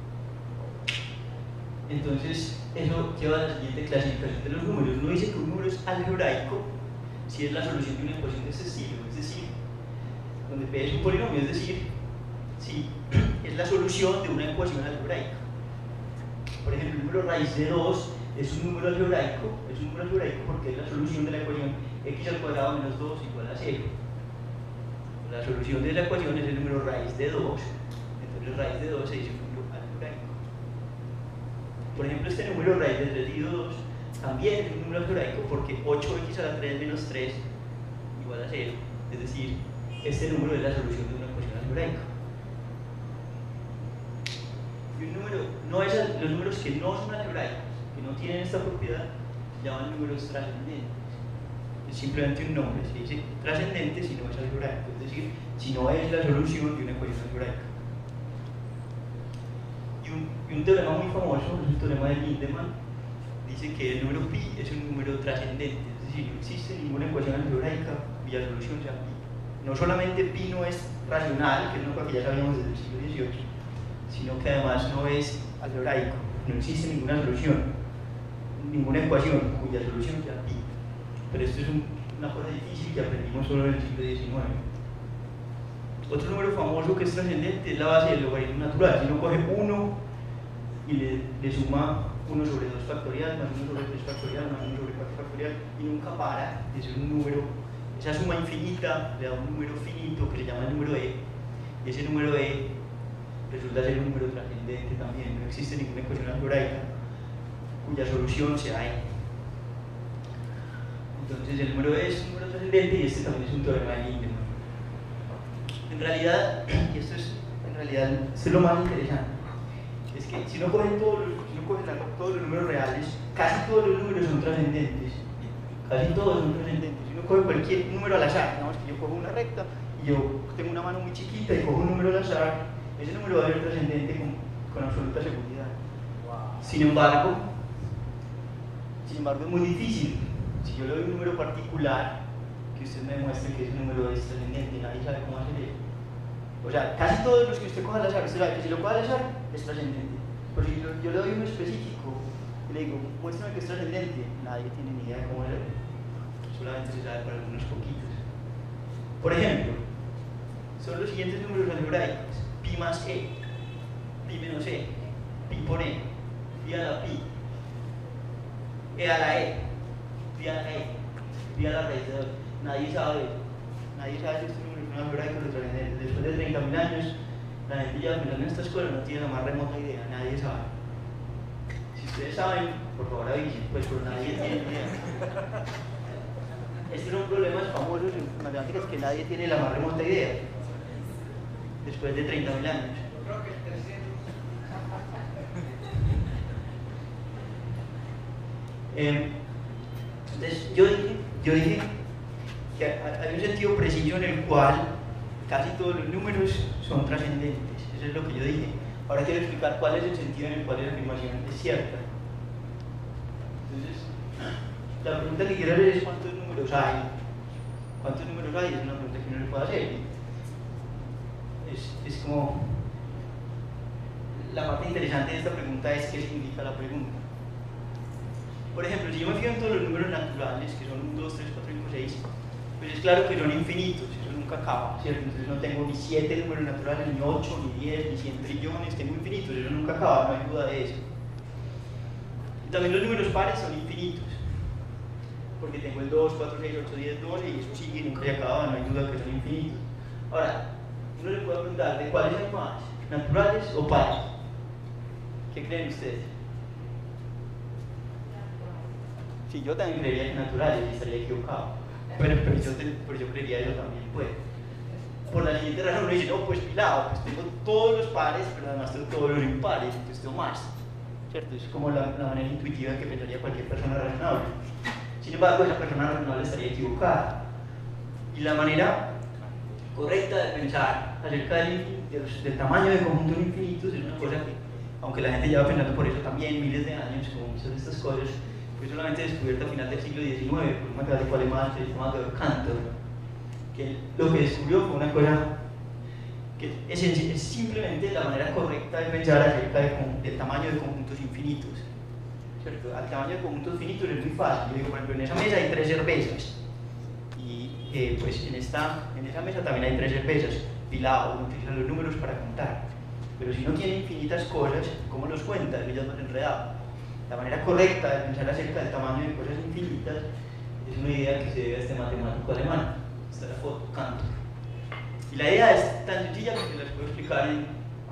Entonces, eso lleva a la siguiente clasificación de los números. Uno dice que un número es algebraico si es la solución de una ecuación de este estilo, es decir, donde P es un polinomio, es decir, si es la solución de una ecuación algebraica. Por ejemplo, el número raíz de 2 es un número algebraico porque es la solución de la ecuación x al cuadrado menos 2 igual a 0. La solución de la ecuación es el número raíz de 2, entonces raíz de 2 se dice un número algebraico. Por ejemplo, este número raíz de 3 dividido 2 también es un número algebraico porque 8x a la 3 menos 3 igual a 0, es decir, este número es la solución de una ecuación algebraica. Y un número, los números que no son algebraicos, que no tienen esta propiedad, se llaman números trascendentes. Es simplemente un nombre, se dice trascendente si no es algebraico, es decir, si no es la solución de una ecuación algebraica. Y un teorema muy famoso, es el teorema de Lindemann, dice que el número pi es un número trascendente, es decir, no existe ninguna ecuación algebraica cuya solución sea pi. No solamente pi no es racional, que es una cosa que ya sabíamos desde el siglo XVIII, sino que además no es algebraico, no existe ninguna solución, ninguna ecuación cuya solución sea pi. Pero esto es una cosa difícil que aprendimos solo en el siglo XIX. Otro número famoso que es trascendente es la base del logaritmo natural. Si uno coge 1 y le suma 1 sobre 2 factorial, más 1 sobre 3 factorial, más 1 sobre 4 factorial, y nunca para de ser un número, esa suma infinita le da un número finito que se llama el número e, y ese número e resulta ser un número trascendente también. No existe ninguna ecuación algebraica cuya solución sea e. Entonces el número e es un número trascendente y este también es un teorema de Lindemann. En realidad, y esto es lo más interesante, es que si uno coge todos los números reales, casi todos los números son trascendentes. Casi todos son trascendentes. Si uno coge cualquier número al azar, digamos que yo cojo una recta y yo tengo una mano muy chiquita y cojo un número al azar, ese número va a ser trascendente con absoluta seguridad. Sin embargo, es muy difícil. Si yo le doy un número particular, que usted me demuestre que ese número es trascendente, nadie sabe cómo hacer eso. O sea, casi todos los que usted coja al azar, usted sabe que si lo coja al azar, es trascendente. Pero si yo le doy uno específico y le digo, muéstrame que es trascendente, nadie tiene ni idea de cómo hacerlo. Solamente se sabe para algunos poquitos. Por ejemplo, son los siguientes números algebraicos: pi más e, pi menos e, pi por e, pi a la pi, e a la e, pi a la e, pi a la raíz de 2. Nadie sabe si estos números son algebraicos o trascendentes. Después de 30.000 años, la gente ya mirando en esta escuela no tiene la más remota idea, nadie sabe. Si ustedes saben, por favor avisen, pues, pero nadie tiene idea. Estos son problemas famosos en matemáticas que nadie tiene la más remota idea, después de 30.000 años. Yo creo que el 300. Entonces, yo dije que hay un sentido preciso en el cual casi todos los números son trascendentes. Eso es lo que yo dije. Ahora quiero explicar cuál es el sentido en el cual la afirmación es cierta. Entonces, la pregunta que quiero hacer es ¿cuántos números hay? ¿Cuántos números hay? Es una pregunta que uno le puede hacer. Es como... La parte interesante de esta pregunta es qué significa la pregunta. Por ejemplo, si yo me fijo en todos los números naturales, que son 1, 2, 3, 4, 5, 6, pues es claro que son infinitos, eso nunca acaba, ¿cierto? Entonces no tengo ni 7 números naturales, ni 8, ni 10, ni 100 trillones, tengo infinitos, eso nunca acaba, no hay duda de eso. Y también los números pares son infinitos, porque tengo el 2, 4, 6, 8, 10, 12, y eso sigue, nunca se acaba, no hay duda que son infinitos. Ahora, uno le puede preguntar, ¿de cuáles hay más? ¿Naturales o pares? ¿Qué creen ustedes? Sí, yo también creería que naturales y estaría equivocado, pero yo creería eso también, pues. Por la siguiente razón uno dice, no, pues pilado, pues tengo todos los pares, pero además tengo todos los impares, entonces tengo más, ¿cierto? Es como la manera intuitiva en que pensaría cualquier persona razonable. Sin embargo, esa persona razonable estaría equivocada. Y la manera correcta de pensar acerca del tamaño de conjuntos infinitos es una cosa que, aunque la gente lleva pensando por eso también miles de años, como muchas de estas cosas, fue solamente descubierta a final del siglo XIX por un matemático alemán que se llama Georg Cantor, que lo que descubrió fue una cosa que es simplemente la manera correcta de pensar acerca del tamaño de conjuntos infinitos. ¿Cierto? Al tamaño de conjuntos finitos es muy fácil. Yo digo, por ejemplo, en esa mesa hay 3 cervezas y pues en esa mesa también hay 3 cervezas. Pilado, uno utiliza los números para contar. Pero si no tiene infinitas cosas, ¿cómo los cuenta? Eso ya es más enredado. La manera correcta de pensar acerca del tamaño de cosas infinitas es una idea que se debe a este matemático alemán. Esta es la foto, Cantor. Y la idea es tan sencilla que se las puedo explicar en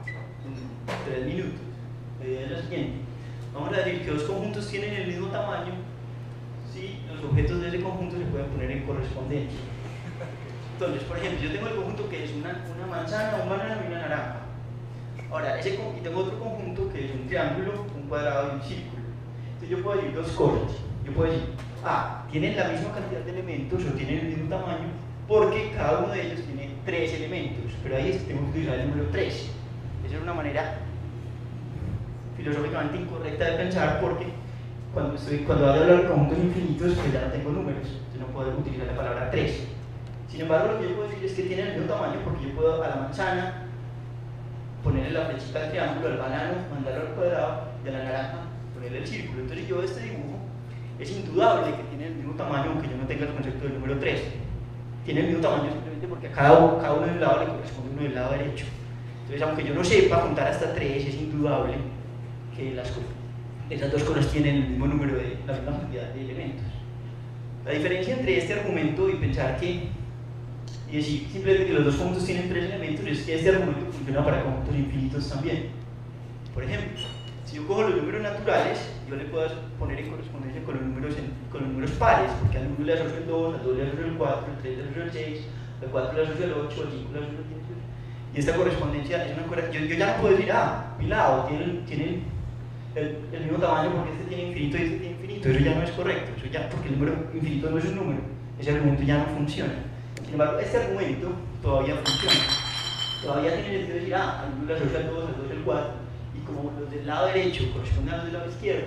3 minutos. La idea es la siguiente. Vamos a decir que dos conjuntos tienen el mismo tamaño si los objetos de ese conjunto se pueden poner en correspondencia. Entonces, por ejemplo, yo tengo el conjunto que es una manzana, un banano y una naranja. Ahora, y tengo otro conjunto que es un triángulo, un cuadrado y un círculo. Entonces yo puedo decir dos cosas. Yo puedo decir, tienen la misma cantidad de elementos o tienen el mismo tamaño porque cada uno de ellos tiene 3 elementos, pero ahí tengo que utilizar el número 3. Esa es una manera filosóficamente incorrecta de pensar porque cuando hablo de hablar de conjuntos infinitos, pues ya no tengo números, yo no puedo utilizar la palabra 3. Sin embargo, lo que yo puedo decir es que tienen el mismo tamaño porque yo puedo a la manzana ponerle la flechita al triángulo, al banano mandarlo al cuadrado y a la naranja ponerle el círculo. Entonces yo este dibujo es indudable que tiene el mismo tamaño aunque yo no tenga el concepto del número 3. Tiene el mismo tamaño simplemente porque a cada uno del lado le corresponde uno del lado derecho. Entonces, aunque yo no sepa contar hasta 3, es indudable que esas dos cosas tienen el mismo número la misma cantidad de elementos. La diferencia entre este argumento y pensar y decir simplemente que los dos conjuntos tienen 3 elementos es que este argumento funciona para conjuntos infinitos también. Por ejemplo, si yo cojo los números naturales, yo le puedo poner en correspondencia con los números pares, porque al 1 le asocio el 2, al 2 le asocio el 4, al 3 le asocio el 6, al 4 le asocio el 8, al 5 le asocio el 10. Y esta correspondencia es una cosa, yo ya no puedo decir, mi lado tienen el mismo tamaño porque este tiene infinito y este tiene infinito. Eso ya no es correcto, porque el número infinito no es un número, ese argumento ya no funciona. Sin embargo, este argumento todavía funciona. Todavía tiene sentido decir, al 1 le asocio al 2, al 2 al 4, y como los del lado derecho corresponden a los del lado izquierdo,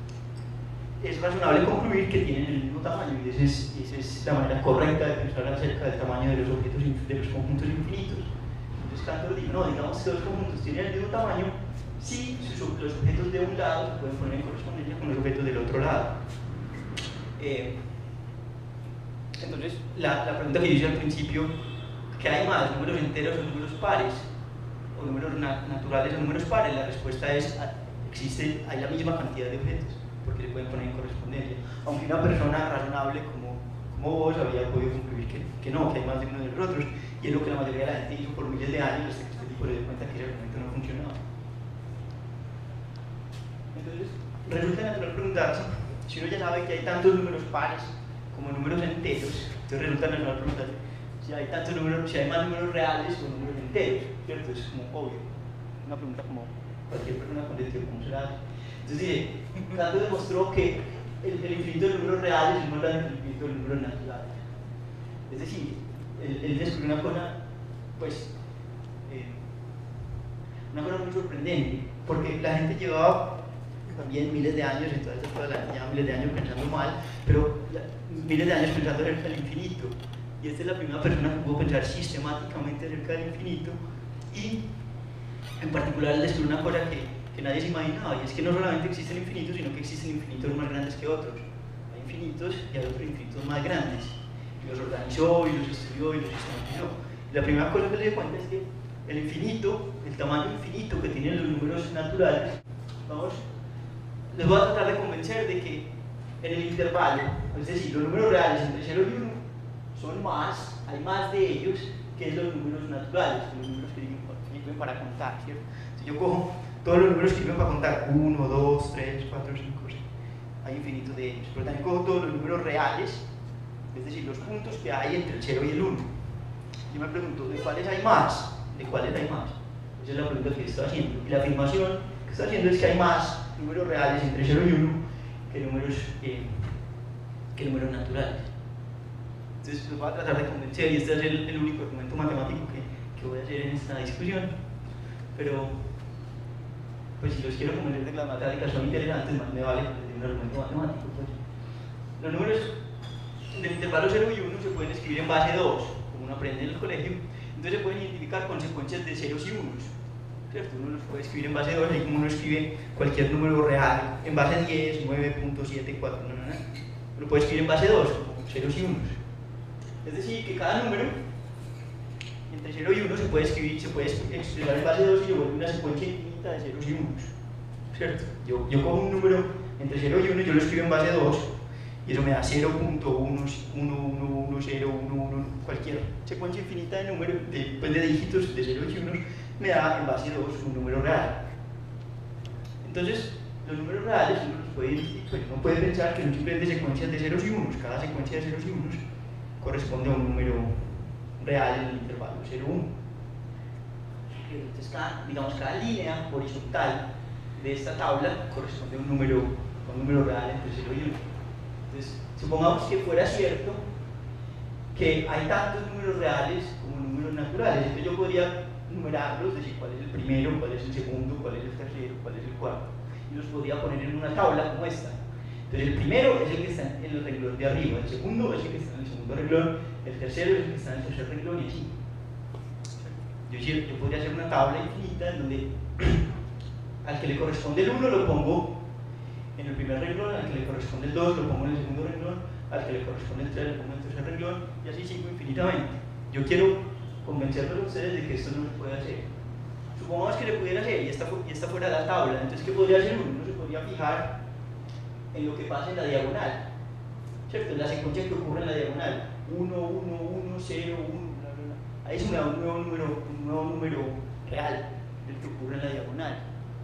es razonable concluir que tienen el mismo tamaño, y esa es la manera correcta de pensar acerca del tamaño de los objetos de los conjuntos infinitos. Entonces Cantor dijo, no, digamos que los conjuntos tienen el mismo tamaño si los objetos de un lado se pueden poner en correspondencia con los objetos del otro lado. Entonces, la pregunta que yo hice al principio, ¿qué hay más? ¿Números enteros o números pares? ¿O números naturales o números pares? La respuesta es, hay la misma cantidad de objetos, porque se pueden poner en correspondencia. Aunque una persona razonable como vos había podido concluir que no, que hay más de uno de los otros, y es lo que la mayoría de la gente hizo por miles de años hasta que este tipo se dio cuenta que ese argumento no funcionaba. Entonces, resulta natural preguntarse, si uno ya sabe que hay tantos números pares como números enteros, entonces resulta natural preguntarse si hay más números reales o números enteros, ¿cierto? Es como obvio, una pregunta como cualquier persona con sentido común se la hace. Entonces dice, Cantor demostró que el infinito de números reales es más grande que el infinito de números naturales. Es decir, él descubrió una cosa, pues, una cosa muy sorprendente, porque la gente llevaba también miles de años, entonces toda la gente lleva miles de años pensando mal, pero miles de años pensando acerca del infinito, y esta es la primera persona que pudo pensar sistemáticamente acerca del infinito, y en particular él descubrió una cosa que nadie se imaginaba, y es que no solamente existe el infinito, sino que existen infinitos más grandes que otros. Hay infinitos y hay otros infinitos más grandes, y los organizó, y los estudió, y los sistematizó. Y la primera cosa que se dio cuenta es que el infinito, el tamaño infinito que tienen los números naturales, les voy a tratar de convencer de que en el intervalo, es decir, los números reales entre 0 y 1 son más, hay más de ellos que los números naturales, los números que sirven para contar, ¿cierto? Si yo cojo todos los números que sirven para contar, 1, 2, 3, 4, 5, 6, hay infinitos de ellos, pero también cojo todos los números reales, es decir, los puntos que hay entre el 0 y el 1. Yo me pregunto, ¿de cuáles hay más? ¿De cuáles hay más? Esa es la pregunta que estoy haciendo. Y la afirmación que estoy haciendo es que hay más números reales entre 0 y 1 que números naturales. Entonces Entonces los voy a tratar de convencer y este es el único argumento matemático que voy a hacer en esta discusión. Pero, pues si los quiero convencer de que las matemáticas son interesantes, más me vale que les dé un argumento matemático. Pues. Los números del intervalo 0 y 1 se pueden escribir en base 2, como uno aprende en el colegio. Entonces se pueden identificar consecuencias de ceros y unos. ¿Cierto? Uno los puede escribir en base 2, así como uno escribe cualquier número real en base 10, 9.74, lo puede escribir en base 2, como ceros y unos. Es decir, que cada número entre 0 y 1 se puede expresar en base 2 y se vuelve una secuencia infinita de ceros y unos. ¿Cierto? Yo cojo un número entre 0 y 1, yo lo escribo en base 2 y eso me da 0.1, 1, 1, 0, 1, 1, cualquier secuencia infinita de números, de dígitos de 0 y 1 me da en base 2 un número real. Entonces, los números reales uno puede pensar que son simplemente secuencias de ceros y unos. Cada secuencia de ceros y unos corresponde a un número real en el intervalo 0, 1. Entonces, cada línea horizontal de esta tabla corresponde a un número real entre 0 y 1. Entonces, supongamos que fuera cierto que hay tantos números reales como números naturales. Entonces yo podría numerarlos, decir cuál es el primero, cuál es el segundo, cuál es el tercero, cuál es el cuarto, y los podría poner en una tabla como esta. Entonces el primero es el que está en el renglón de arriba, el segundo es el que está en el segundo renglón, el tercero es el que está en el tercer renglón y así. Yo podría hacer una tabla infinita en donde al que le corresponde el 1 lo pongo en el primer renglón, al que le corresponde el 2 lo pongo en el segundo renglón, al que le corresponde el 3 lo pongo en el tercer renglón y así sigo infinitamente. Yo quiero convencerlos a ustedes de que esto no se puede hacer. Supongamos que le pudiera hacer y esta fuera la tabla, entonces ¿qué podría hacer uno? Uno se podría fijar en lo que pasa en la diagonal, ¿cierto? En la secuencia que ocurre en la diagonal 1, 1, 1, 0, 1, bla, bla, bla. Ahí se me da un nuevo número real, el que ocurre en la diagonal,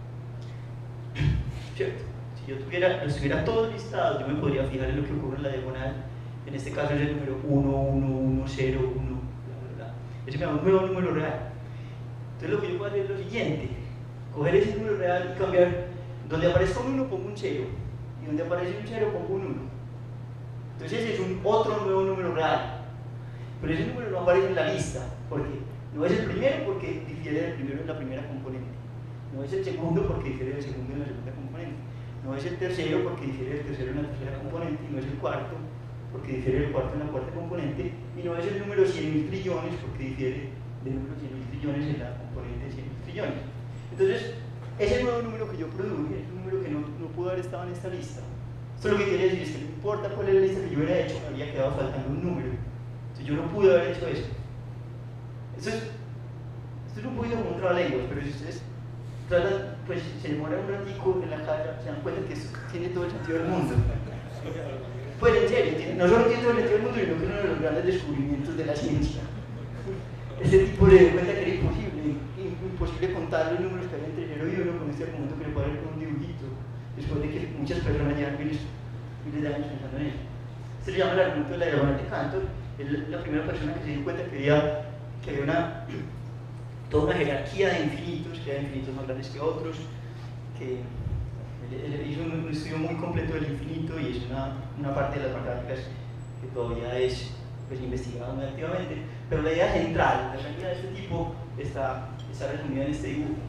¿cierto? Si yo los tuviera todos listados, yo me podría fijar en lo que ocurre en la diagonal. En este caso es el número 1, 1, 1, 0, 1, bla, bla, bla. Ese me da un nuevo número real. Entonces lo que yo puedo hacer es lo siguiente: coger ese número real y cambiar. Donde aparezca un 1 pongo un 0, y donde aparece un 0 pongo un 1. Entonces ese es otro nuevo número real. Pero ese número no aparece en la lista, porque no es el primero porque difiere del primero en la primera componente. No es el segundo porque difiere del segundo en la segunda componente. No es el tercero porque difiere del tercero en la tercera componente. Y no es el cuarto porque difiere del cuarto en la cuarta componente. Y no es el número 100.000 trillones porque difiere del número 100.000 trillones en la componente de 100.000 trillones. Entonces, ese nuevo número que yo produje es un número que no pudo haber estado en esta lista. Esto lo que quiere decir es que no importa cuál es la lista que yo hubiera hecho, me había quedado faltando un número. Entonces yo no pude haber hecho eso. Esto es un poquito como un trabalenguas, pero si ustedes tratan, pues se demoran un ratico en la casa, se dan cuenta que esto tiene todo el sentido del mundo. Pues en serio, no solo tiene todo el sentido del mundo, sino que es uno de los grandes descubrimientos de la ciencia. Este tipo le dio cuenta que era imposible contar los números que hay entre 0 y 1 con este argumento que le puede dar con un dibujito, después de que muchas personas llevan miles de años pensando en eso. Se le llama el argumento de la diagonal de Cantor. Es la primera persona que se dio cuenta que había toda una jerarquía de infinitos, que hay infinitos más grandes que otros, que él hizo un estudio muy completo del infinito y es una parte de las matemáticas que todavía es pues, investigada muy activamente, pero la idea central, la realidad de este tipo está resumida en este dibujo.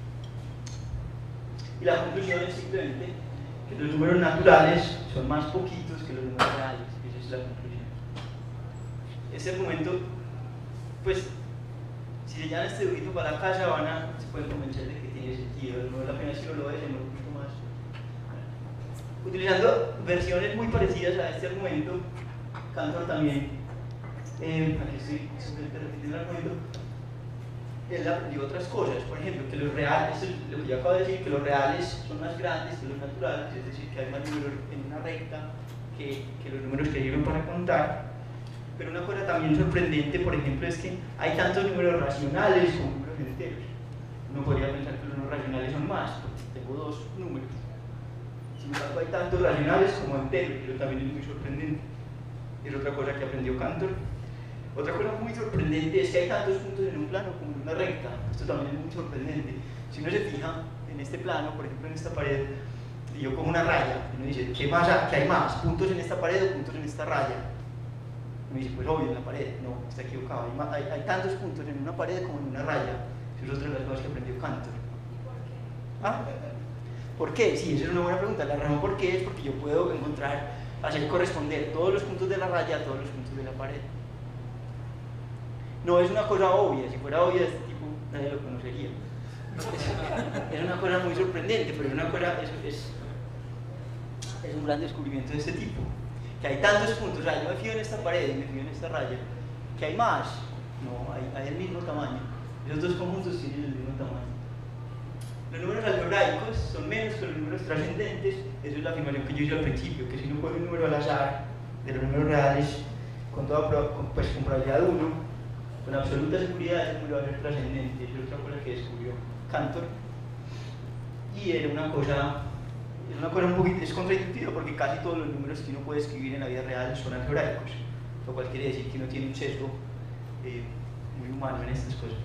Y la conclusión es simplemente que los números naturales son más poquitos que los números reales. Esa es la conclusión. Este argumento, pues, si se llevan este dibujito para la casa, se pueden convencer de que tiene sentido. No es la pena si no lo es, no un poquito más. Utilizando versiones muy parecidas a este argumento, Cantor también, aquí estoy simplemente repitiendo el argumento, él aprendió otras cosas, por ejemplo, que los reales, lo que yo acabo de decir, que los reales son más grandes que los naturales, es decir, que hay más números en una recta que los números que sirven para contar. Pero una cosa también sorprendente, por ejemplo, es que hay tantos números racionales como números enteros. Uno podría pensar que los números racionales son más, porque tengo dos números. Sin embargo, hay tantos racionales como enteros, y eso también es muy sorprendente. Es otra cosa que aprendió Cantor. Otra cosa muy sorprendente es que hay tantos puntos en un plano como en una recta. Esto también es muy sorprendente. Si uno se fija en este plano, por ejemplo en esta pared, y yo cojo una raya, y uno dice, ¿qué hay más? ¿Puntos en esta pared o puntos en esta raya? Me dice, pues obvio, en la pared. No, está equivocado. Hay tantos puntos en una pared como en una raya. Eso es otra de las cosas que aprendió Cantor. ¿Ah? ¿Por qué? Sí, esa es una buena pregunta. La razón por qué es porque yo puedo encontrar, hacer corresponder todos los puntos de la raya a todos los puntos de la pared. No es una cosa obvia. Si fuera obvia, este tipo nadie lo conocería. Es una cosa muy sorprendente, pero es una cosa, es un gran descubrimiento de este tipo. Que hay tantos puntos, o sea, yo me fío en esta pared y me fío en esta raya, que hay más. No, hay el mismo tamaño. Esos dos conjuntos tienen el mismo tamaño. Los números algebraicos son menos que los números trascendentes. Esa es la afirmación que yo hice al principio, que si uno coge un número al azar de los números reales con probabilidad 1, con absoluta seguridad ese número va a ser trascendente. Esa es otra cosa que descubrió Cantor. Y era una cosa un poquito, es contraintuitivo porque casi todos los números que uno puede escribir en la vida real son algebraicos, lo cual quiere decir que uno tiene un sesgo muy humano en estas cosas.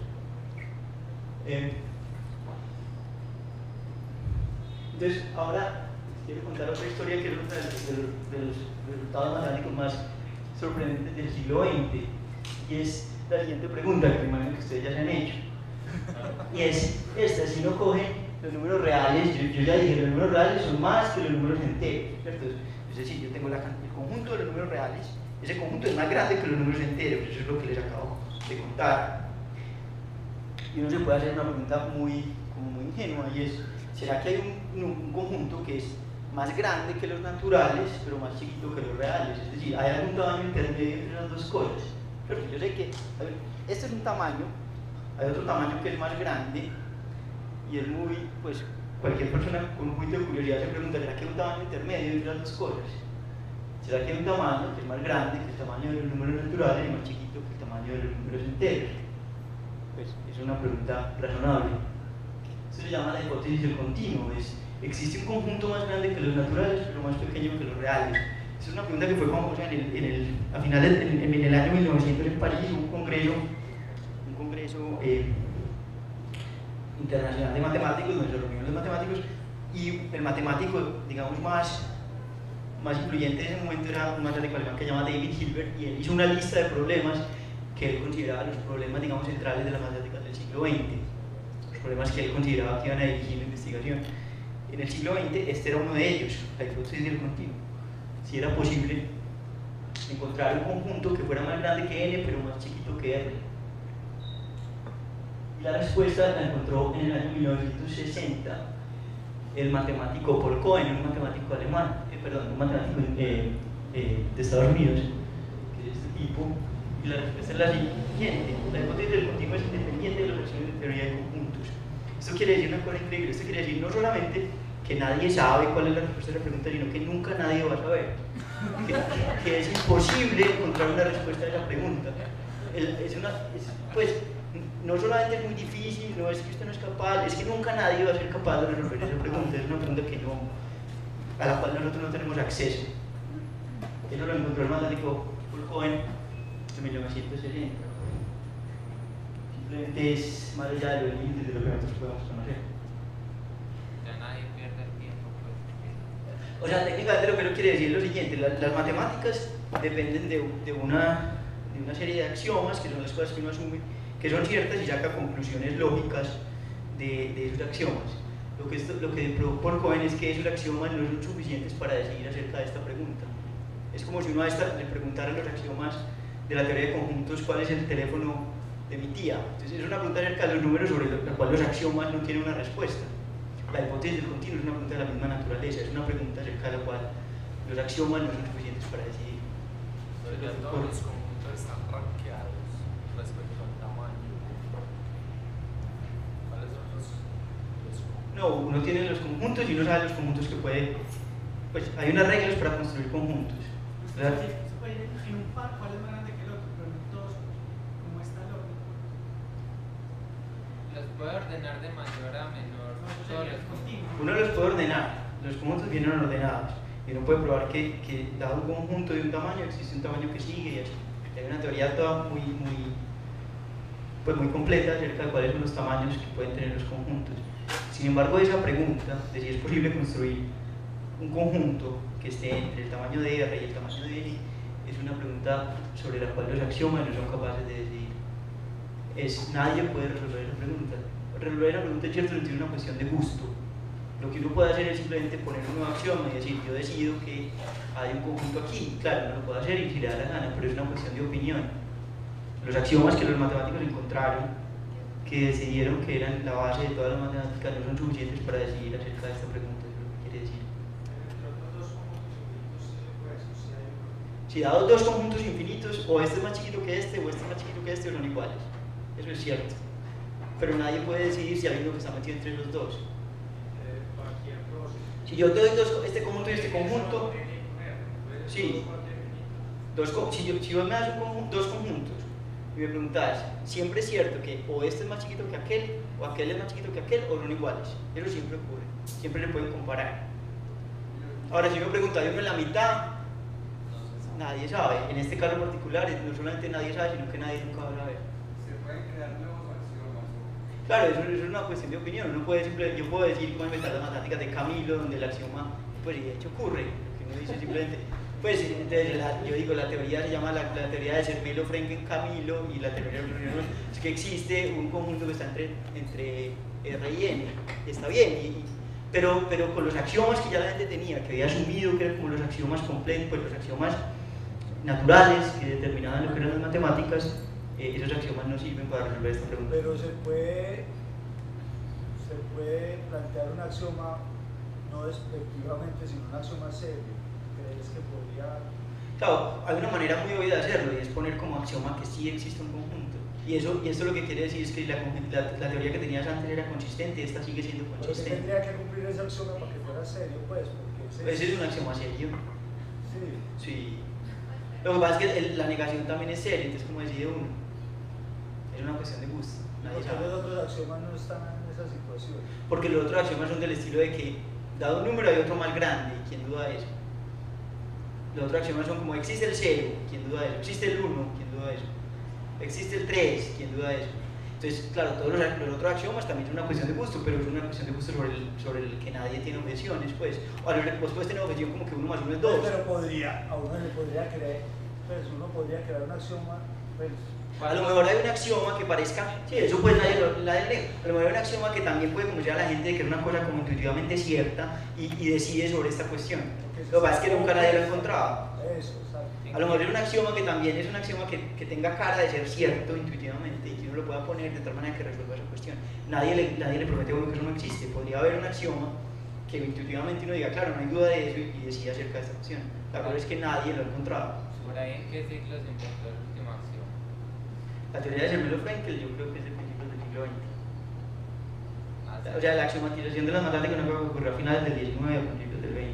Entonces, ahora quiero contar otra historia que es uno de los resultados matemáticos más sorprendentes del siglo XX, y es la siguiente pregunta, que me imagino que ustedes ya se han hecho, y es esta: si uno coge los números reales, yo ya dije, los números reales son más que los números enteros, ¿cierto? Es decir, yo tengo el conjunto de los números reales, ese conjunto es más grande que los números enteros, eso es lo que les acabo de contar. Y uno se puede hacer una pregunta muy ingenua, y es: ¿será que hay un conjunto que es más grande que los naturales, pero más chiquito que los reales? Es decir, ¿hay algún tamaño intermedio entre las dos cosas? Pero yo sé que, a ver, este es un tamaño, hay otro tamaño que es más grande, y es muy, pues, cualquier persona con un poquito de curiosidad se pregunta: ¿será que hay un tamaño intermedio entre las dos cosas? ¿Será que hay un tamaño que es más grande que el tamaño de los números naturales y más chiquito que el tamaño de los números enteros? Pues es una pregunta razonable. Esto se llama la hipótesis del continuo. ¿Existe un conjunto más grande que los naturales pero más pequeño que los reales? Es una pregunta que fue famosa a finales en el año 1900 en París. Hubo un congreso internacional de matemáticos, donde se reunieron los matemáticos, y el matemático, digamos, más influyente en ese momento era un matemático alemán que se llama David Hilbert, y él hizo una lista de problemas que él consideraba los problemas, digamos, centrales de la matemática del siglo XX, los problemas que él consideraba que iban a dirigir la investigación. En el siglo XX este era uno de ellos, la hipótesis del continuo. Si era posible encontrar un conjunto que fuera más grande que n pero más chiquito que r. Y la respuesta la encontró en el año 1960 el matemático Paul Cohen, un matemático alemán, un matemático de Estados Unidos, que es este tipo. Y la respuesta es la siguiente: la hipótesis del continuo es independiente de las acciones de teoría de conjuntos. Esto quiere decir una cosa increíble. Esto quiere decir no solamente que nadie sabe cuál es la respuesta de la pregunta, sino que nunca nadie va a saber, que es imposible encontrar una respuesta a esa pregunta. Pues no solamente es muy difícil, no es que usted no es capaz, es que nunca nadie va a ser capaz de resolver esa pregunta. Es una pregunta a la cual nosotros no tenemos acceso. Eso lo encontró el matemático Paul Cohen en 1960. Simplemente es más allá de los límites de lo que nosotros podemos conocer. Ya nadie pierde el tiempo, pues. O sea, técnicamente lo que no quiere decir es lo siguiente: las matemáticas dependen de una serie de axiomas, que son las cosas que uno asume que son ciertas, y saca conclusiones lógicas de esos axiomas. Lo que probó Paul Cohen es que esos axiomas no son suficientes para decidir acerca de esta pregunta. Es como si uno le preguntara a los axiomas de la teoría de conjuntos cuál es el teléfono de mi tía. Entonces es una pregunta acerca de los números sobre la cual los axiomas no tienen una respuesta. La hipótesis del continuo es una pregunta de la misma naturaleza, es una pregunta acerca de la cual los axiomas no son suficientes para decidir. Pero ya todos los conjuntos están rankeados respecto al tamaño. ¿Cuáles son los conjuntos? No, uno tiene los conjuntos y uno sabe los conjuntos que puede. Pues hay unas reglas para construir conjuntos. ¿Verdad? Se puede ir en un par, ¿cuál es más grande que el otro? Pero en todos, como está el orden. Los puede ordenar de mayor a menor. No, eso todos sería los continuo. Uno los puede ordenar, los conjuntos vienen ordenados, y uno puede probar que dado un conjunto de un tamaño existe un tamaño que sigue, y así. Hay una teoría toda muy completa acerca de cuáles son los tamaños que pueden tener los conjuntos. Sin embargo, esa pregunta de si es posible construir un conjunto que esté entre el tamaño de R y el tamaño de N es una pregunta sobre la cual los axiomas no son capaces de decidir. Nadie puede resolver esa pregunta. Resolver la pregunta, es cierto, no tiene una cuestión de gusto. Lo que uno puede hacer es simplemente poner un nuevo axioma y decir, yo decido que hay un conjunto aquí. Claro, uno lo puede hacer y si le da la gana, pero es una cuestión de opinión. Los axiomas que los matemáticos encontraron, que decidieron que eran la base de todas las matemáticas, no son suficientes para decidir acerca de esta pregunta. Es lo que quiere decir. Si dado dos conjuntos infinitos, o este es más chiquito que este, o este es más chiquito que este, o son iguales. Eso es cierto. Pero nadie puede decidir si hay uno que está metido entre los dos. Si yo te doy este conjunto y este conjunto, sí, si vos me das dos conjuntos y me preguntas, siempre es cierto que o este es más chiquito que aquel, o aquel es más chiquito que aquel, o son iguales. Eso siempre ocurre, siempre le pueden comparar. Ahora, si me preguntas, yo en la mitad, nadie sabe. En este caso particular, no solamente nadie sabe, sino que nadie nunca va a saber. Se pueden crear nuevos axiomas. Claro, eso es una cuestión de opinión. Uno puede yo puedo decir cómo inventar las matemáticas de Camilo, donde el axioma, pues de hecho ocurre. Lo que uno dice simplemente, pues entonces yo digo, la teoría se llama la teoría de Zermelo, Frenkel, Camilo, y la teoría de es que existe un conjunto que está entre R y N. Está bien, pero con los axiomas que ya la gente tenía, que había asumido que eran como los axiomas completos, pues los axiomas naturales que determinaban lo que eran las matemáticas, esos axiomas no sirven para resolver esta pregunta. Pero se puede plantear un axioma no despectivamente, sino un axioma serio. ¿Crees que podría...? Claro, hay una manera muy obvia de hacerlo y es poner como axioma que sí existe un conjunto. Y esto lo que quiere decir es que la teoría que tenías antes era consistente y esta sigue siendo Pero consistente. que tendría que cumplir ese axioma para que fuera serio, pues, porque Ese es un axioma serio. Sí. Sí. Lo que pasa es que la negación también es seria, entonces como decide uno. Es una cuestión de gusto. Nadie Porque sabe. los otros axiomas no están en esa situación. Porque los otros axiomas son del estilo de que, dado un número hay otro más grande, ¿y quién duda de eso? Los otros axiomas son como, existe el 0, ¿quién duda de eso? Existe el 1, ¿quién duda de eso? Existe el 3, ¿quién duda de eso? Entonces, claro, todos los otros axiomas también son una cuestión de gusto, pero es una cuestión de gusto sobre el que nadie tiene objeciones, pues. Ahora, vos puedes tener objeción como que 1 más 1 es 2. Pero a uno le podría creer, pues uno podría crear un axioma, pues... A lo mejor hay un axioma que parezca, sí, eso pues nadie la niega. A lo mejor hay un axioma que también puede convencer a la gente de que es una cosa como intuitivamente cierta y decide sobre esta cuestión. Lo que pasa es que nunca nadie lo ha encontrado. Eso, exacto. A lo mejor es un axioma que también es un axioma que tenga cara de ser cierto intuitivamente y que uno lo pueda poner de tal manera que resuelva esa cuestión. Nadie le promete a uno que eso no existe. Podría haber un axioma que intuitivamente uno diga, claro, no hay duda de eso y decida acerca de esta cuestión. La cosa es que nadie lo ha encontrado. ¿Por ahí en qué siglo se inventó el último axioma? La teoría de Zermelo-Frenkel yo creo que es de principios del siglo XX. Ah, sí. O sea, la axiomatización de las matemáticas no creo que ocurrió a finales del 19 o principios del 20.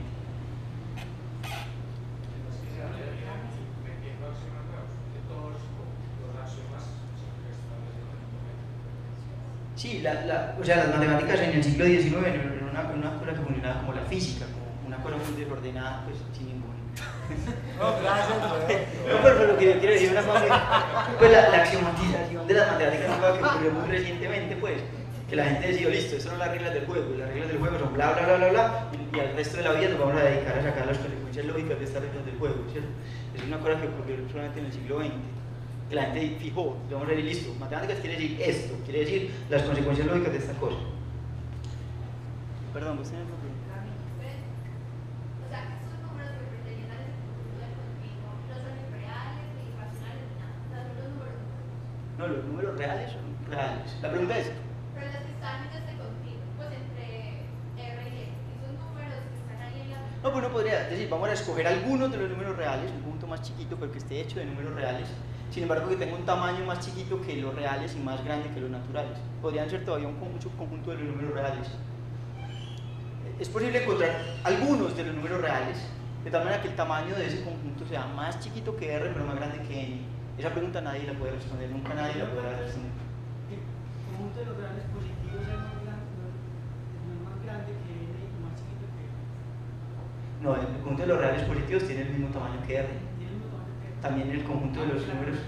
Sí, o sea, las matemáticas en el siglo XIX era una cosa que funcionaba como la física, como una cosa muy desordenada, pues sin ningún... No, gracias, No, pero lo que quiero decir una cosa, pues la axiomatización de las matemáticas es algo que ocurrió muy recientemente, pues, que la gente decidió, listo, estas son las reglas del juego, y las reglas del juego son bla, bla, bla, bla, bla, y al resto de la vida nos vamos a dedicar a sacar las consecuencias lógicas de estas reglas del juego, ¿cierto? Es una cosa que ocurrió solamente en el siglo XX. Que la gente fijó, vamos a decir, listo, matemáticas quiere decir esto, quiere decir las consecuencias lógicas de esta cosa. Perdón, ¿vos tenés una pregunta? O sea, que estos números que representan el conjunto del continuo no son irreales ni irracionales ni nada, o sea, son los números. No, los números reales son reales. La pregunta es, Pero los que están en este continuo, pues entre R y N, esos números que están ahí en la... no, pues uno podría decir, vamos a escoger algunos de los números reales, un conjunto más chiquito, pero que esté hecho de números reales. Sin embargo, que tenga un tamaño más chiquito que los reales y más grande que los naturales. Podrían ser todavía un subconjunto de los números reales. Es posible encontrar algunos de los números reales, de tal manera que el tamaño de ese conjunto sea más chiquito que R, pero más grande que N. Esa pregunta nadie la puede responder, nunca nadie la podrá responder. El conjunto de los reales positivos es más grande que N y más chiquito que N. No, el conjunto de los reales positivos tiene el mismo tamaño que R. Tiene el mismo tamaño que N. También el conjunto de los números.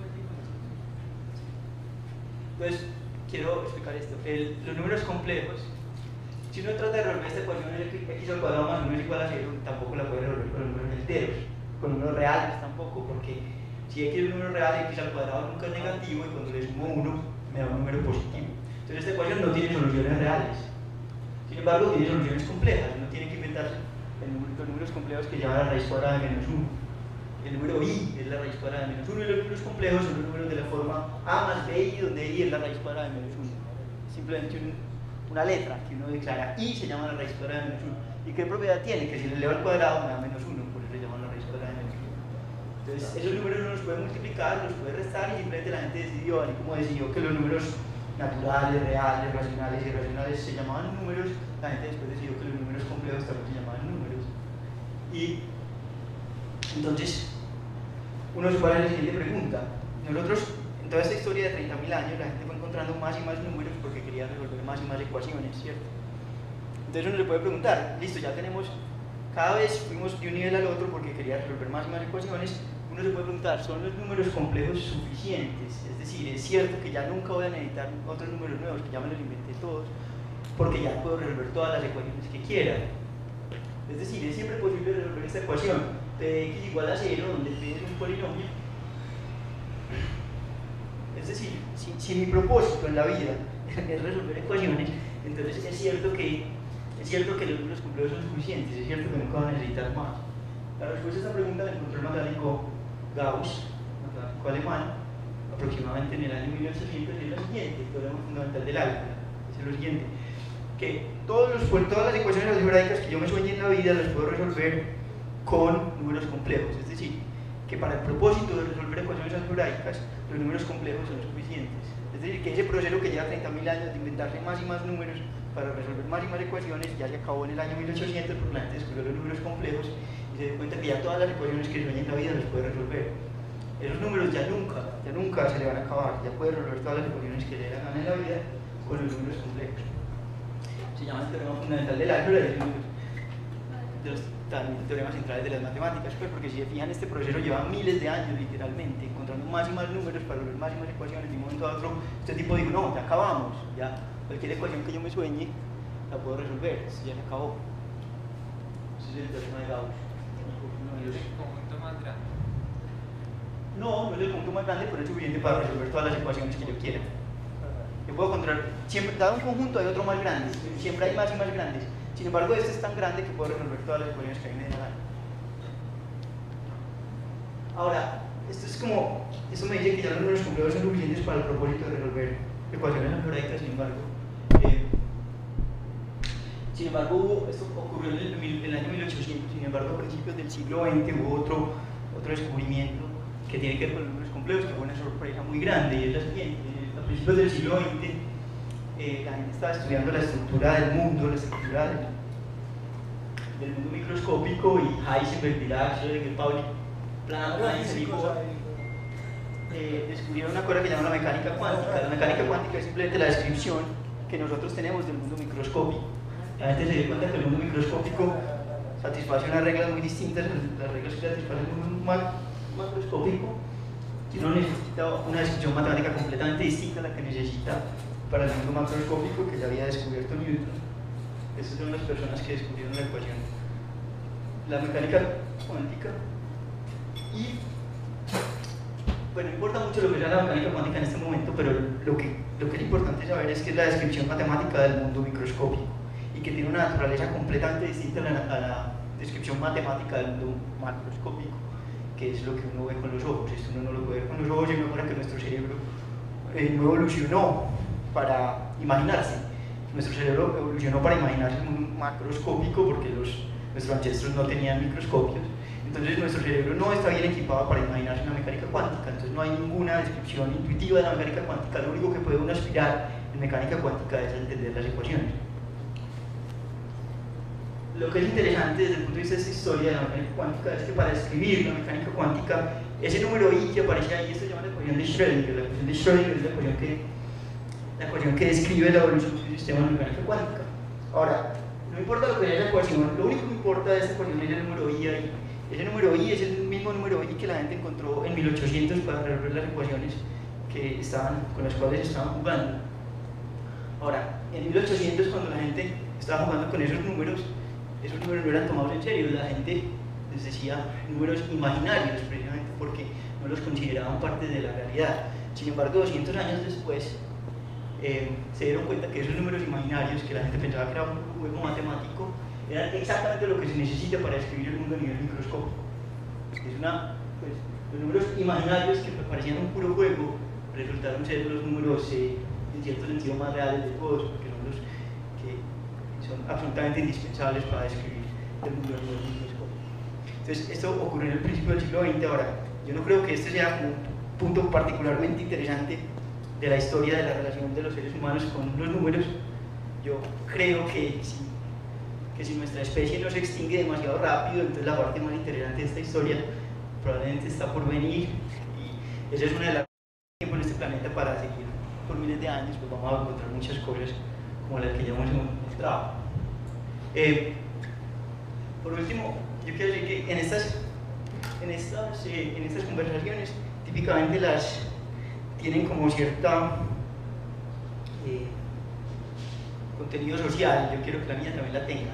Entonces, quiero explicar esto. Los números complejos, si uno trata de resolver esta ecuación x al cuadrado más 1 es igual a 0, tampoco la puede resolver con números enteros, con números reales tampoco. tampoco, porque si x es un número real, x al cuadrado nunca es negativo y cuando le sumo 1 me da un número positivo. Entonces esta ecuación no tiene soluciones reales. Sin embargo, tiene soluciones complejas. Uno tiene que inventarse los números complejos que llevan a la raíz cuadrada de menos 1. El número i es la raíz cuadrada de menos 1 y los números complejos son los números de la forma a más bi, donde i es la raíz cuadrada de menos 1. Simplemente una letra que uno declara i se llama la raíz cuadrada de menos 1. ¿Y qué propiedad tiene? Que si le elevo al cuadrado me da menos 1, por eso le llaman la raíz cuadrada de menos 1. Entonces esos números uno los puede multiplicar, los puede restar y simplemente la gente decidió, así como decidió que los números naturales, reales, racionales y irracionales se llamaban números, la gente después decidió que los números complejos también se llamaban números. Y entonces uno se puede hacer la siguiente pregunta. Nosotros, en toda esta historia de 30.000 años, la gente fue encontrando más y más números porque quería resolver más y más ecuaciones, ¿cierto? Entonces uno se puede preguntar, listo, ya tenemos, cada vez fuimos de un nivel al otro porque quería resolver más y más ecuaciones. Uno se puede preguntar, ¿son los números complejos suficientes? Es decir, es cierto que ya nunca voy a necesitar otros números nuevos, que ya me los inventé todos, porque ya puedo resolver todas las ecuaciones que quiera. Es decir, es siempre posible resolver esta ecuación px igual a 0, donde p es un polinomio. Es decir, si mi propósito en la vida es resolver ecuaciones, entonces es cierto que los números complejos son suficientes, es cierto que nunca voy a necesitar más. La respuesta a esta pregunta la encontró el matemático Gauss, matemático alemán, aproximadamente en el año 1800, y es la siguiente, el teorema fundamental del álgebra. Es lo siguiente, que todas las ecuaciones algebraicas que yo me sueñe en la vida las puedo resolver con números complejos, es decir, que para el propósito de resolver ecuaciones algebraicas, los números complejos son suficientes. Es decir, que ese proceso que lleva 30.000 años de inventarse más y más números para resolver más y más ecuaciones ya se acabó en el año 1800 porque la gente descubrió los números complejos y se dio cuenta que ya todas las ecuaciones que sueña en la vida las puede resolver. Esos números ya nunca se le van a acabar, ya puede resolver todas las ecuaciones que le hagan en la vida con los números complejos. Se llama el teorema fundamental del álgebra y es uno de los teoremas centrales de las matemáticas, pues porque si se fijan, este proceso lleva miles de años literalmente, encontrando más y más números para resolver más y más ecuaciones. De un momento a otro, este tipo dijo, no, ya acabamos, ya cualquier ecuación que yo me sueñe la puedo resolver, ya se acabó. Ese es el teorema de Gauss. ¿Es el conjunto más grande? No es el conjunto más grande, pero es suficiente para resolver todas las ecuaciones que yo quiera. Yo puedo encontrar, siempre, dado un conjunto hay otro más grande, siempre hay más y más grandes. Sin embargo, este es tan grande que puedo resolver todas las ecuaciones que a mí me den la gana. Ahora, esto me dice que ya los números complejos son suficientes para el propósito de resolver ecuaciones algebraicas. Sin embargo, esto ocurrió en el año 1800. Sin embargo, a principios del siglo XX hubo otro descubrimiento que tiene que ver con los números complejos, que fue una sorpresa muy grande, y es la siguiente. A principios del siglo XX, la gente estaba estudiando la estructura del mundo, la estructura del mundo microscópico, y Heisenberg, Dirac, Schrödinger, Pauli, Planck, descubrieron una cosa que llaman la mecánica cuántica. La mecánica cuántica es simplemente la descripción que nosotros tenemos del mundo microscópico. La gente se dio cuenta que el mundo microscópico satisface unas reglas muy distintas a las reglas que satisfacen el mundo macroscópico, y uno necesita una descripción matemática completamente distinta a la que necesita para el mundo macroscópico que ya había descubierto Newton. Estas son las personas que descubrieron la ecuación, la mecánica cuántica. Y bueno, no importa mucho lo que sea la mecánica cuántica en este momento, pero lo que es importante saber es que es la descripción matemática del mundo microscópico y que tiene una naturaleza completamente distinta a la descripción matemática del mundo macroscópico, que es lo que uno ve con los ojos. Esto uno no lo puede ver con los ojos, sino para que nuestro cerebro no evolucionó para imaginarse. Nuestro cerebro evolucionó para imaginarse el mundo macroscópico porque nuestros ancestros no tenían microscopios. Entonces nuestro cerebro no está bien equipado para imaginarse una mecánica cuántica. Entonces no hay ninguna descripción intuitiva de la mecánica cuántica. Lo único que puede uno aspirar en mecánica cuántica es entender las ecuaciones. Lo que es interesante desde el punto de vista de esta historia de la mecánica cuántica es que para describir la mecánica cuántica, ese número i que aparece ahí, esto se llama la ecuación de Schrödinger. La ecuación de Schrödinger es la ecuación que describe la evolución de un sistema de mecánica cuántica. Ahora, no importa lo que sea esa ecuación, lo único que importa de esta ecuación es el número i ahí. Ese número i es el mismo número i que la gente encontró en 1800 para resolver las ecuaciones con las cuales estaban jugando. Ahora, en 1800, cuando la gente estaba jugando con esos números no eran tomados en serio. La gente les decía números imaginarios, precisamente porque no los consideraban parte de la realidad. Sin embargo, 200 años después, se dieron cuenta que esos números imaginarios, que la gente pensaba que era un juego matemático, eran exactamente lo que se necesita para describir el mundo a nivel microscópico. Los números imaginarios que parecían un puro juego resultaron ser los números en cierto sentido más reales de todos, porque son los que son absolutamente indispensables para describir el mundo a nivel microscópico. Entonces, esto ocurrió en el principio del siglo XX. Ahora, yo no creo que este sea como un punto particularmente interesante de la historia de la relación de los seres humanos con los números. Yo creo que si nuestra especie no se extingue demasiado rápido, entonces la parte más interesante de esta historia probablemente está por venir, y esa es una de las cosas que en este planeta para seguir por miles de años, pues vamos a encontrar muchas cosas como las que ya hemos mostrado. Por último, yo quiero decir que en estas conversaciones típicamente las tienen como cierta contenido social. Yo quiero que la mía también la tenga.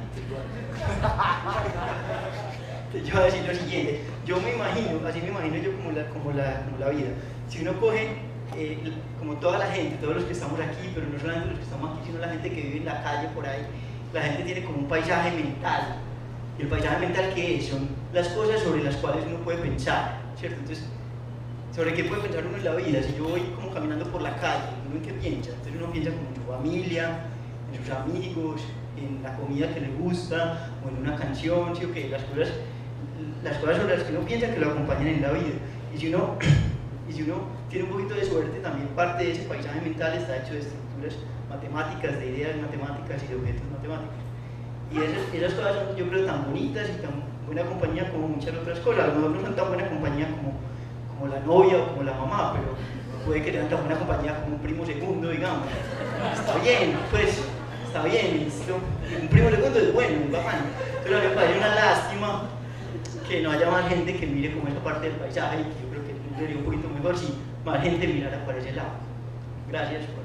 Entonces yo voy a decir lo siguiente: yo me imagino, así me imagino yo como la vida. Si uno coge como toda la gente, todos los que estamos aquí, pero no solamente los que estamos aquí, sino la gente que vive en la calle por ahí, la gente tiene como un paisaje mental. ¿Y el paisaje mental qué es? Son las cosas sobre las cuales uno puede pensar, ¿cierto? Entonces, ¿sobre qué puede pensar uno en la vida? Si yo voy como caminando por la calle, ¿uno en qué piensa? Entonces uno piensa como en su familia, en sus amigos, en la comida que le gusta, o en una canción, ¿sí o qué? Las cosas sobre las que uno piensa que lo acompañan en la vida. Y si uno tiene un poquito de suerte, también parte de ese paisaje mental está hecho de estructuras matemáticas, de ideas matemáticas y de objetos matemáticos. Y esas cosas son, yo creo, tan bonitas y tan buena compañía como muchas otras cosas. A lo mejor no son tan buena compañía como la novia o como la mamá, pero puede que sean tan buena compañía como un primo segundo, digamos. Está bien, pues, está bien. Un primo segundo es bueno, es bacán. Pero a mí me parece una lástima que no haya más gente que mire como esa parte del paisaje, y yo creo que sería un poquito mejor si más gente mirara para ese lado. Gracias por...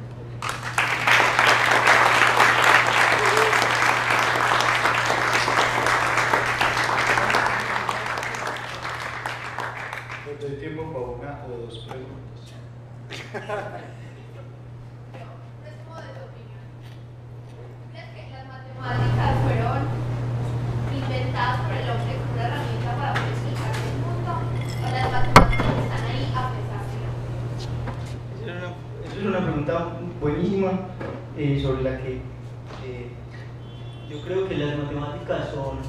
Nos doy tiempo para una o dos preguntas. Es como de tu opinión. ¿Crees que las matemáticas fueron inventadas por el hombre como una herramienta para poder explicar el mundo? ¿O las matemáticas están ahí a pesar de la... Esa es una pregunta buenísima, sobre la que yo creo que las matemáticas son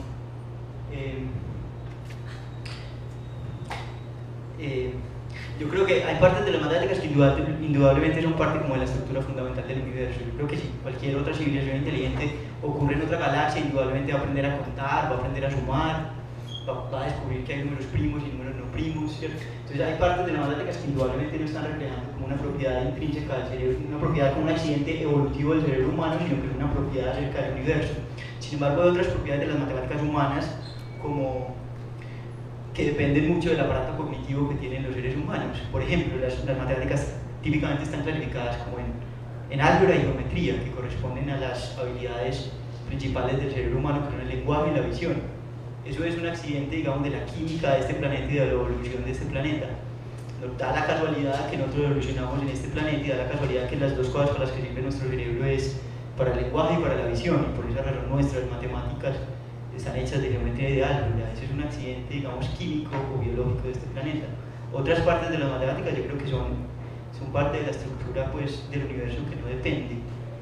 yo creo que hay partes de las matemáticas que indudablemente son parte como de la estructura fundamental del universo. Yo creo que si cualquier otra civilización inteligente ocurre en otra galaxia, indudablemente va a aprender a contar, va a aprender a sumar, va a descubrir que hay números primos y números no primos, ¿cierto? Entonces hay partes de las matemáticas que indudablemente no están reflejando como una propiedad intrínseca del cerebro, una propiedad como un accidente evolutivo del cerebro humano, sino que es una propiedad acerca del universo. Sin embargo, hay otras propiedades de las matemáticas humanas, como que dependen mucho del aparato cognitivo que tienen los seres humanos. Por ejemplo, las matemáticas típicamente están clasificadas como en álgebra y geometría, que corresponden a las habilidades principales del cerebro humano, que son el lenguaje y la visión. Eso es un accidente, digamos, de la química de este planeta y de la evolución de este planeta. Da la casualidad que nosotros evolucionamos en este planeta, y da la casualidad que las dos cosas para las que sirve nuestro cerebro es para el lenguaje y para la visión, y por esa razón nuestras matemáticas están hechas de geometría y de álgebra. Ese es un accidente, digamos, químico o biológico de este planeta. Otras partes de las matemáticas yo creo que son parte de la estructura, pues, del universo, que no depende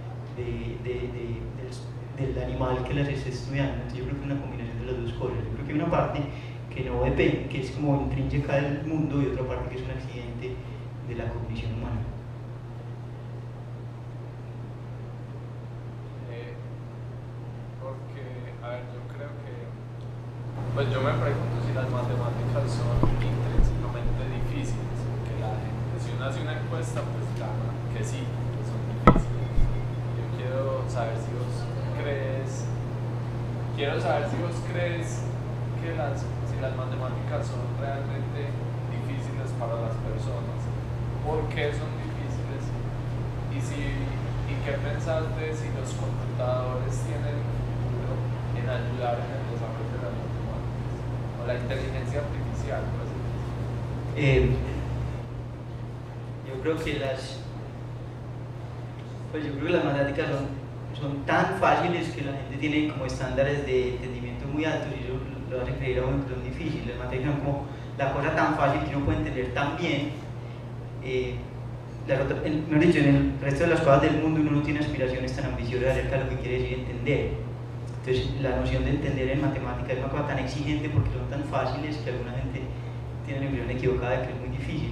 del animal que las esté estudiando. Entonces yo creo que es una combinación de las dos cosas. Yo creo que hay una parte que no depende, que es como intrínseca del mundo, y otra parte que es un accidente de la cognición humana. Porque, a ver, yo creo que, pues yo me pregunto si las matemáticas son intrínsecamente difíciles, que la gente, si uno hace una encuesta, pues gana que sí, que son difíciles. Yo quiero saber si vos crees que si las matemáticas son realmente difíciles para las personas, ¿por qué son difíciles? ¿Y qué pensás de si los computadores tienen un futuro en ayudar en el desarrollo de las matemáticas? O la inteligencia artificial, pues. Yo creo que las matemáticas son tan fáciles que la gente tiene como estándares de entendimiento muy altos y eso lo hace creer a uno que son difíciles. Las matemáticas son como la cosa tan fácil que uno puede entender tan bien. Mejor dicho, en el resto de las cosas del mundo uno no tiene aspiraciones tan ambiciosas acerca de lo que quiere decir entender. Entonces la noción de entender en matemática es una cosa tan exigente porque son tan fáciles que alguna gente tiene la impresión equivocada de que es muy difícil.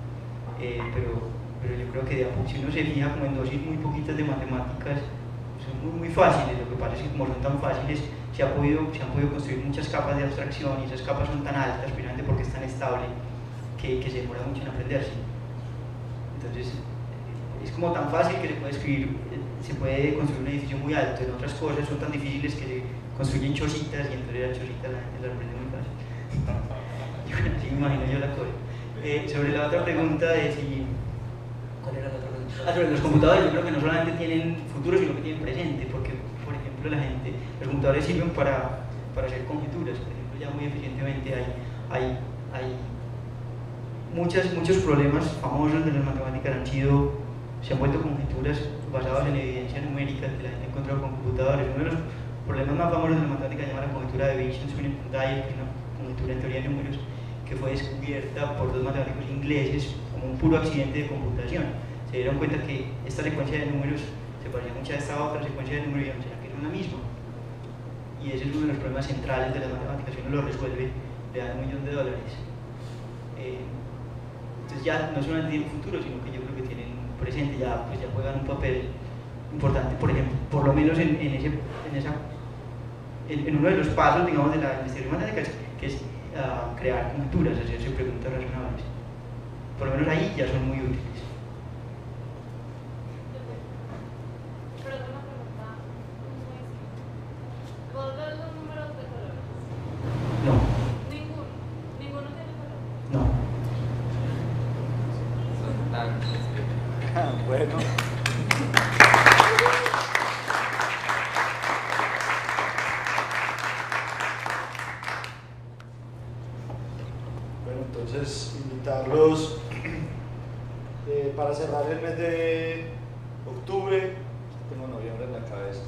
Pero yo creo que de a poco, si uno se fija como en dosis muy poquitas de matemáticas, son muy fáciles. Lo que pasa es que como son tan fáciles, se han podido construir muchas capas de abstracción y esas capas son tan altas, precisamente porque es tan estable, que se demora mucho en aprenderse. Entonces, es como tan fácil que se puede construir un edificio muy alto. En otras cosas son tan difíciles que se construyen chocitas y entonces las chocitas la gente las aprende muy fácil. Así me imagino yo la cosa. Sobre la otra pregunta de si... ¿Cuál era la otra pregunta? Sobre los computadores, yo creo que no solamente tienen futuro, sino que tienen presente, porque, por ejemplo, los computadores sirven para hacer conjeturas. Por ejemplo, ya muy eficientemente hay muchos problemas famosos de las matemáticas se han vuelto conjeturas basadas en evidencia numérica que la gente ha encontrado con computadores. Uno de los problemas más famosos de la matemática se llama la conjetura de Winston-Dyer, que es una conjetura en teoría de números que fue descubierta por dos matemáticos ingleses como un puro accidente de computación. Se dieron cuenta que esta secuencia de números se parecía mucho a esta otra secuencia de números y no será que era la misma. Y ese es uno de los problemas centrales de las matemáticas. Si uno lo resuelve, le dan $1 millón. Entonces ya no solamente tienen futuro, sino que yo creo que tienen presente, ya juegan un papel importante, por ejemplo, por lo menos en uno de los pasos, digamos, de la investigación matemática, que es crear conjeturas, hacerse preguntas razonables. Por lo menos ahí ya son muy útiles. Pero tengo una pregunta, ¿vos ves los números de colores? No, Ninguno tiene color. no. Son tan... Bueno. Bueno, entonces invitarlos para cerrar el mes de octubre. Tengo noviembre en la cabeza.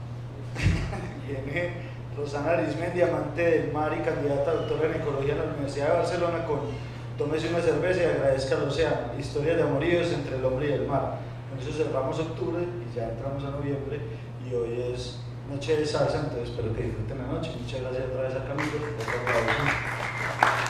Viene Rosana Arismendi, amante del mar y candidata a doctora en ecología en la Universidad de Barcelona, con Tómese una cerveza y agradezca al océano. Historias de amoríos entre el hombre y el mar. Con eso cerramos octubre y ya entramos a noviembre. Y hoy es noche de salsa, entonces espero que disfruten la noche. Muchas gracias otra vez a Camilo.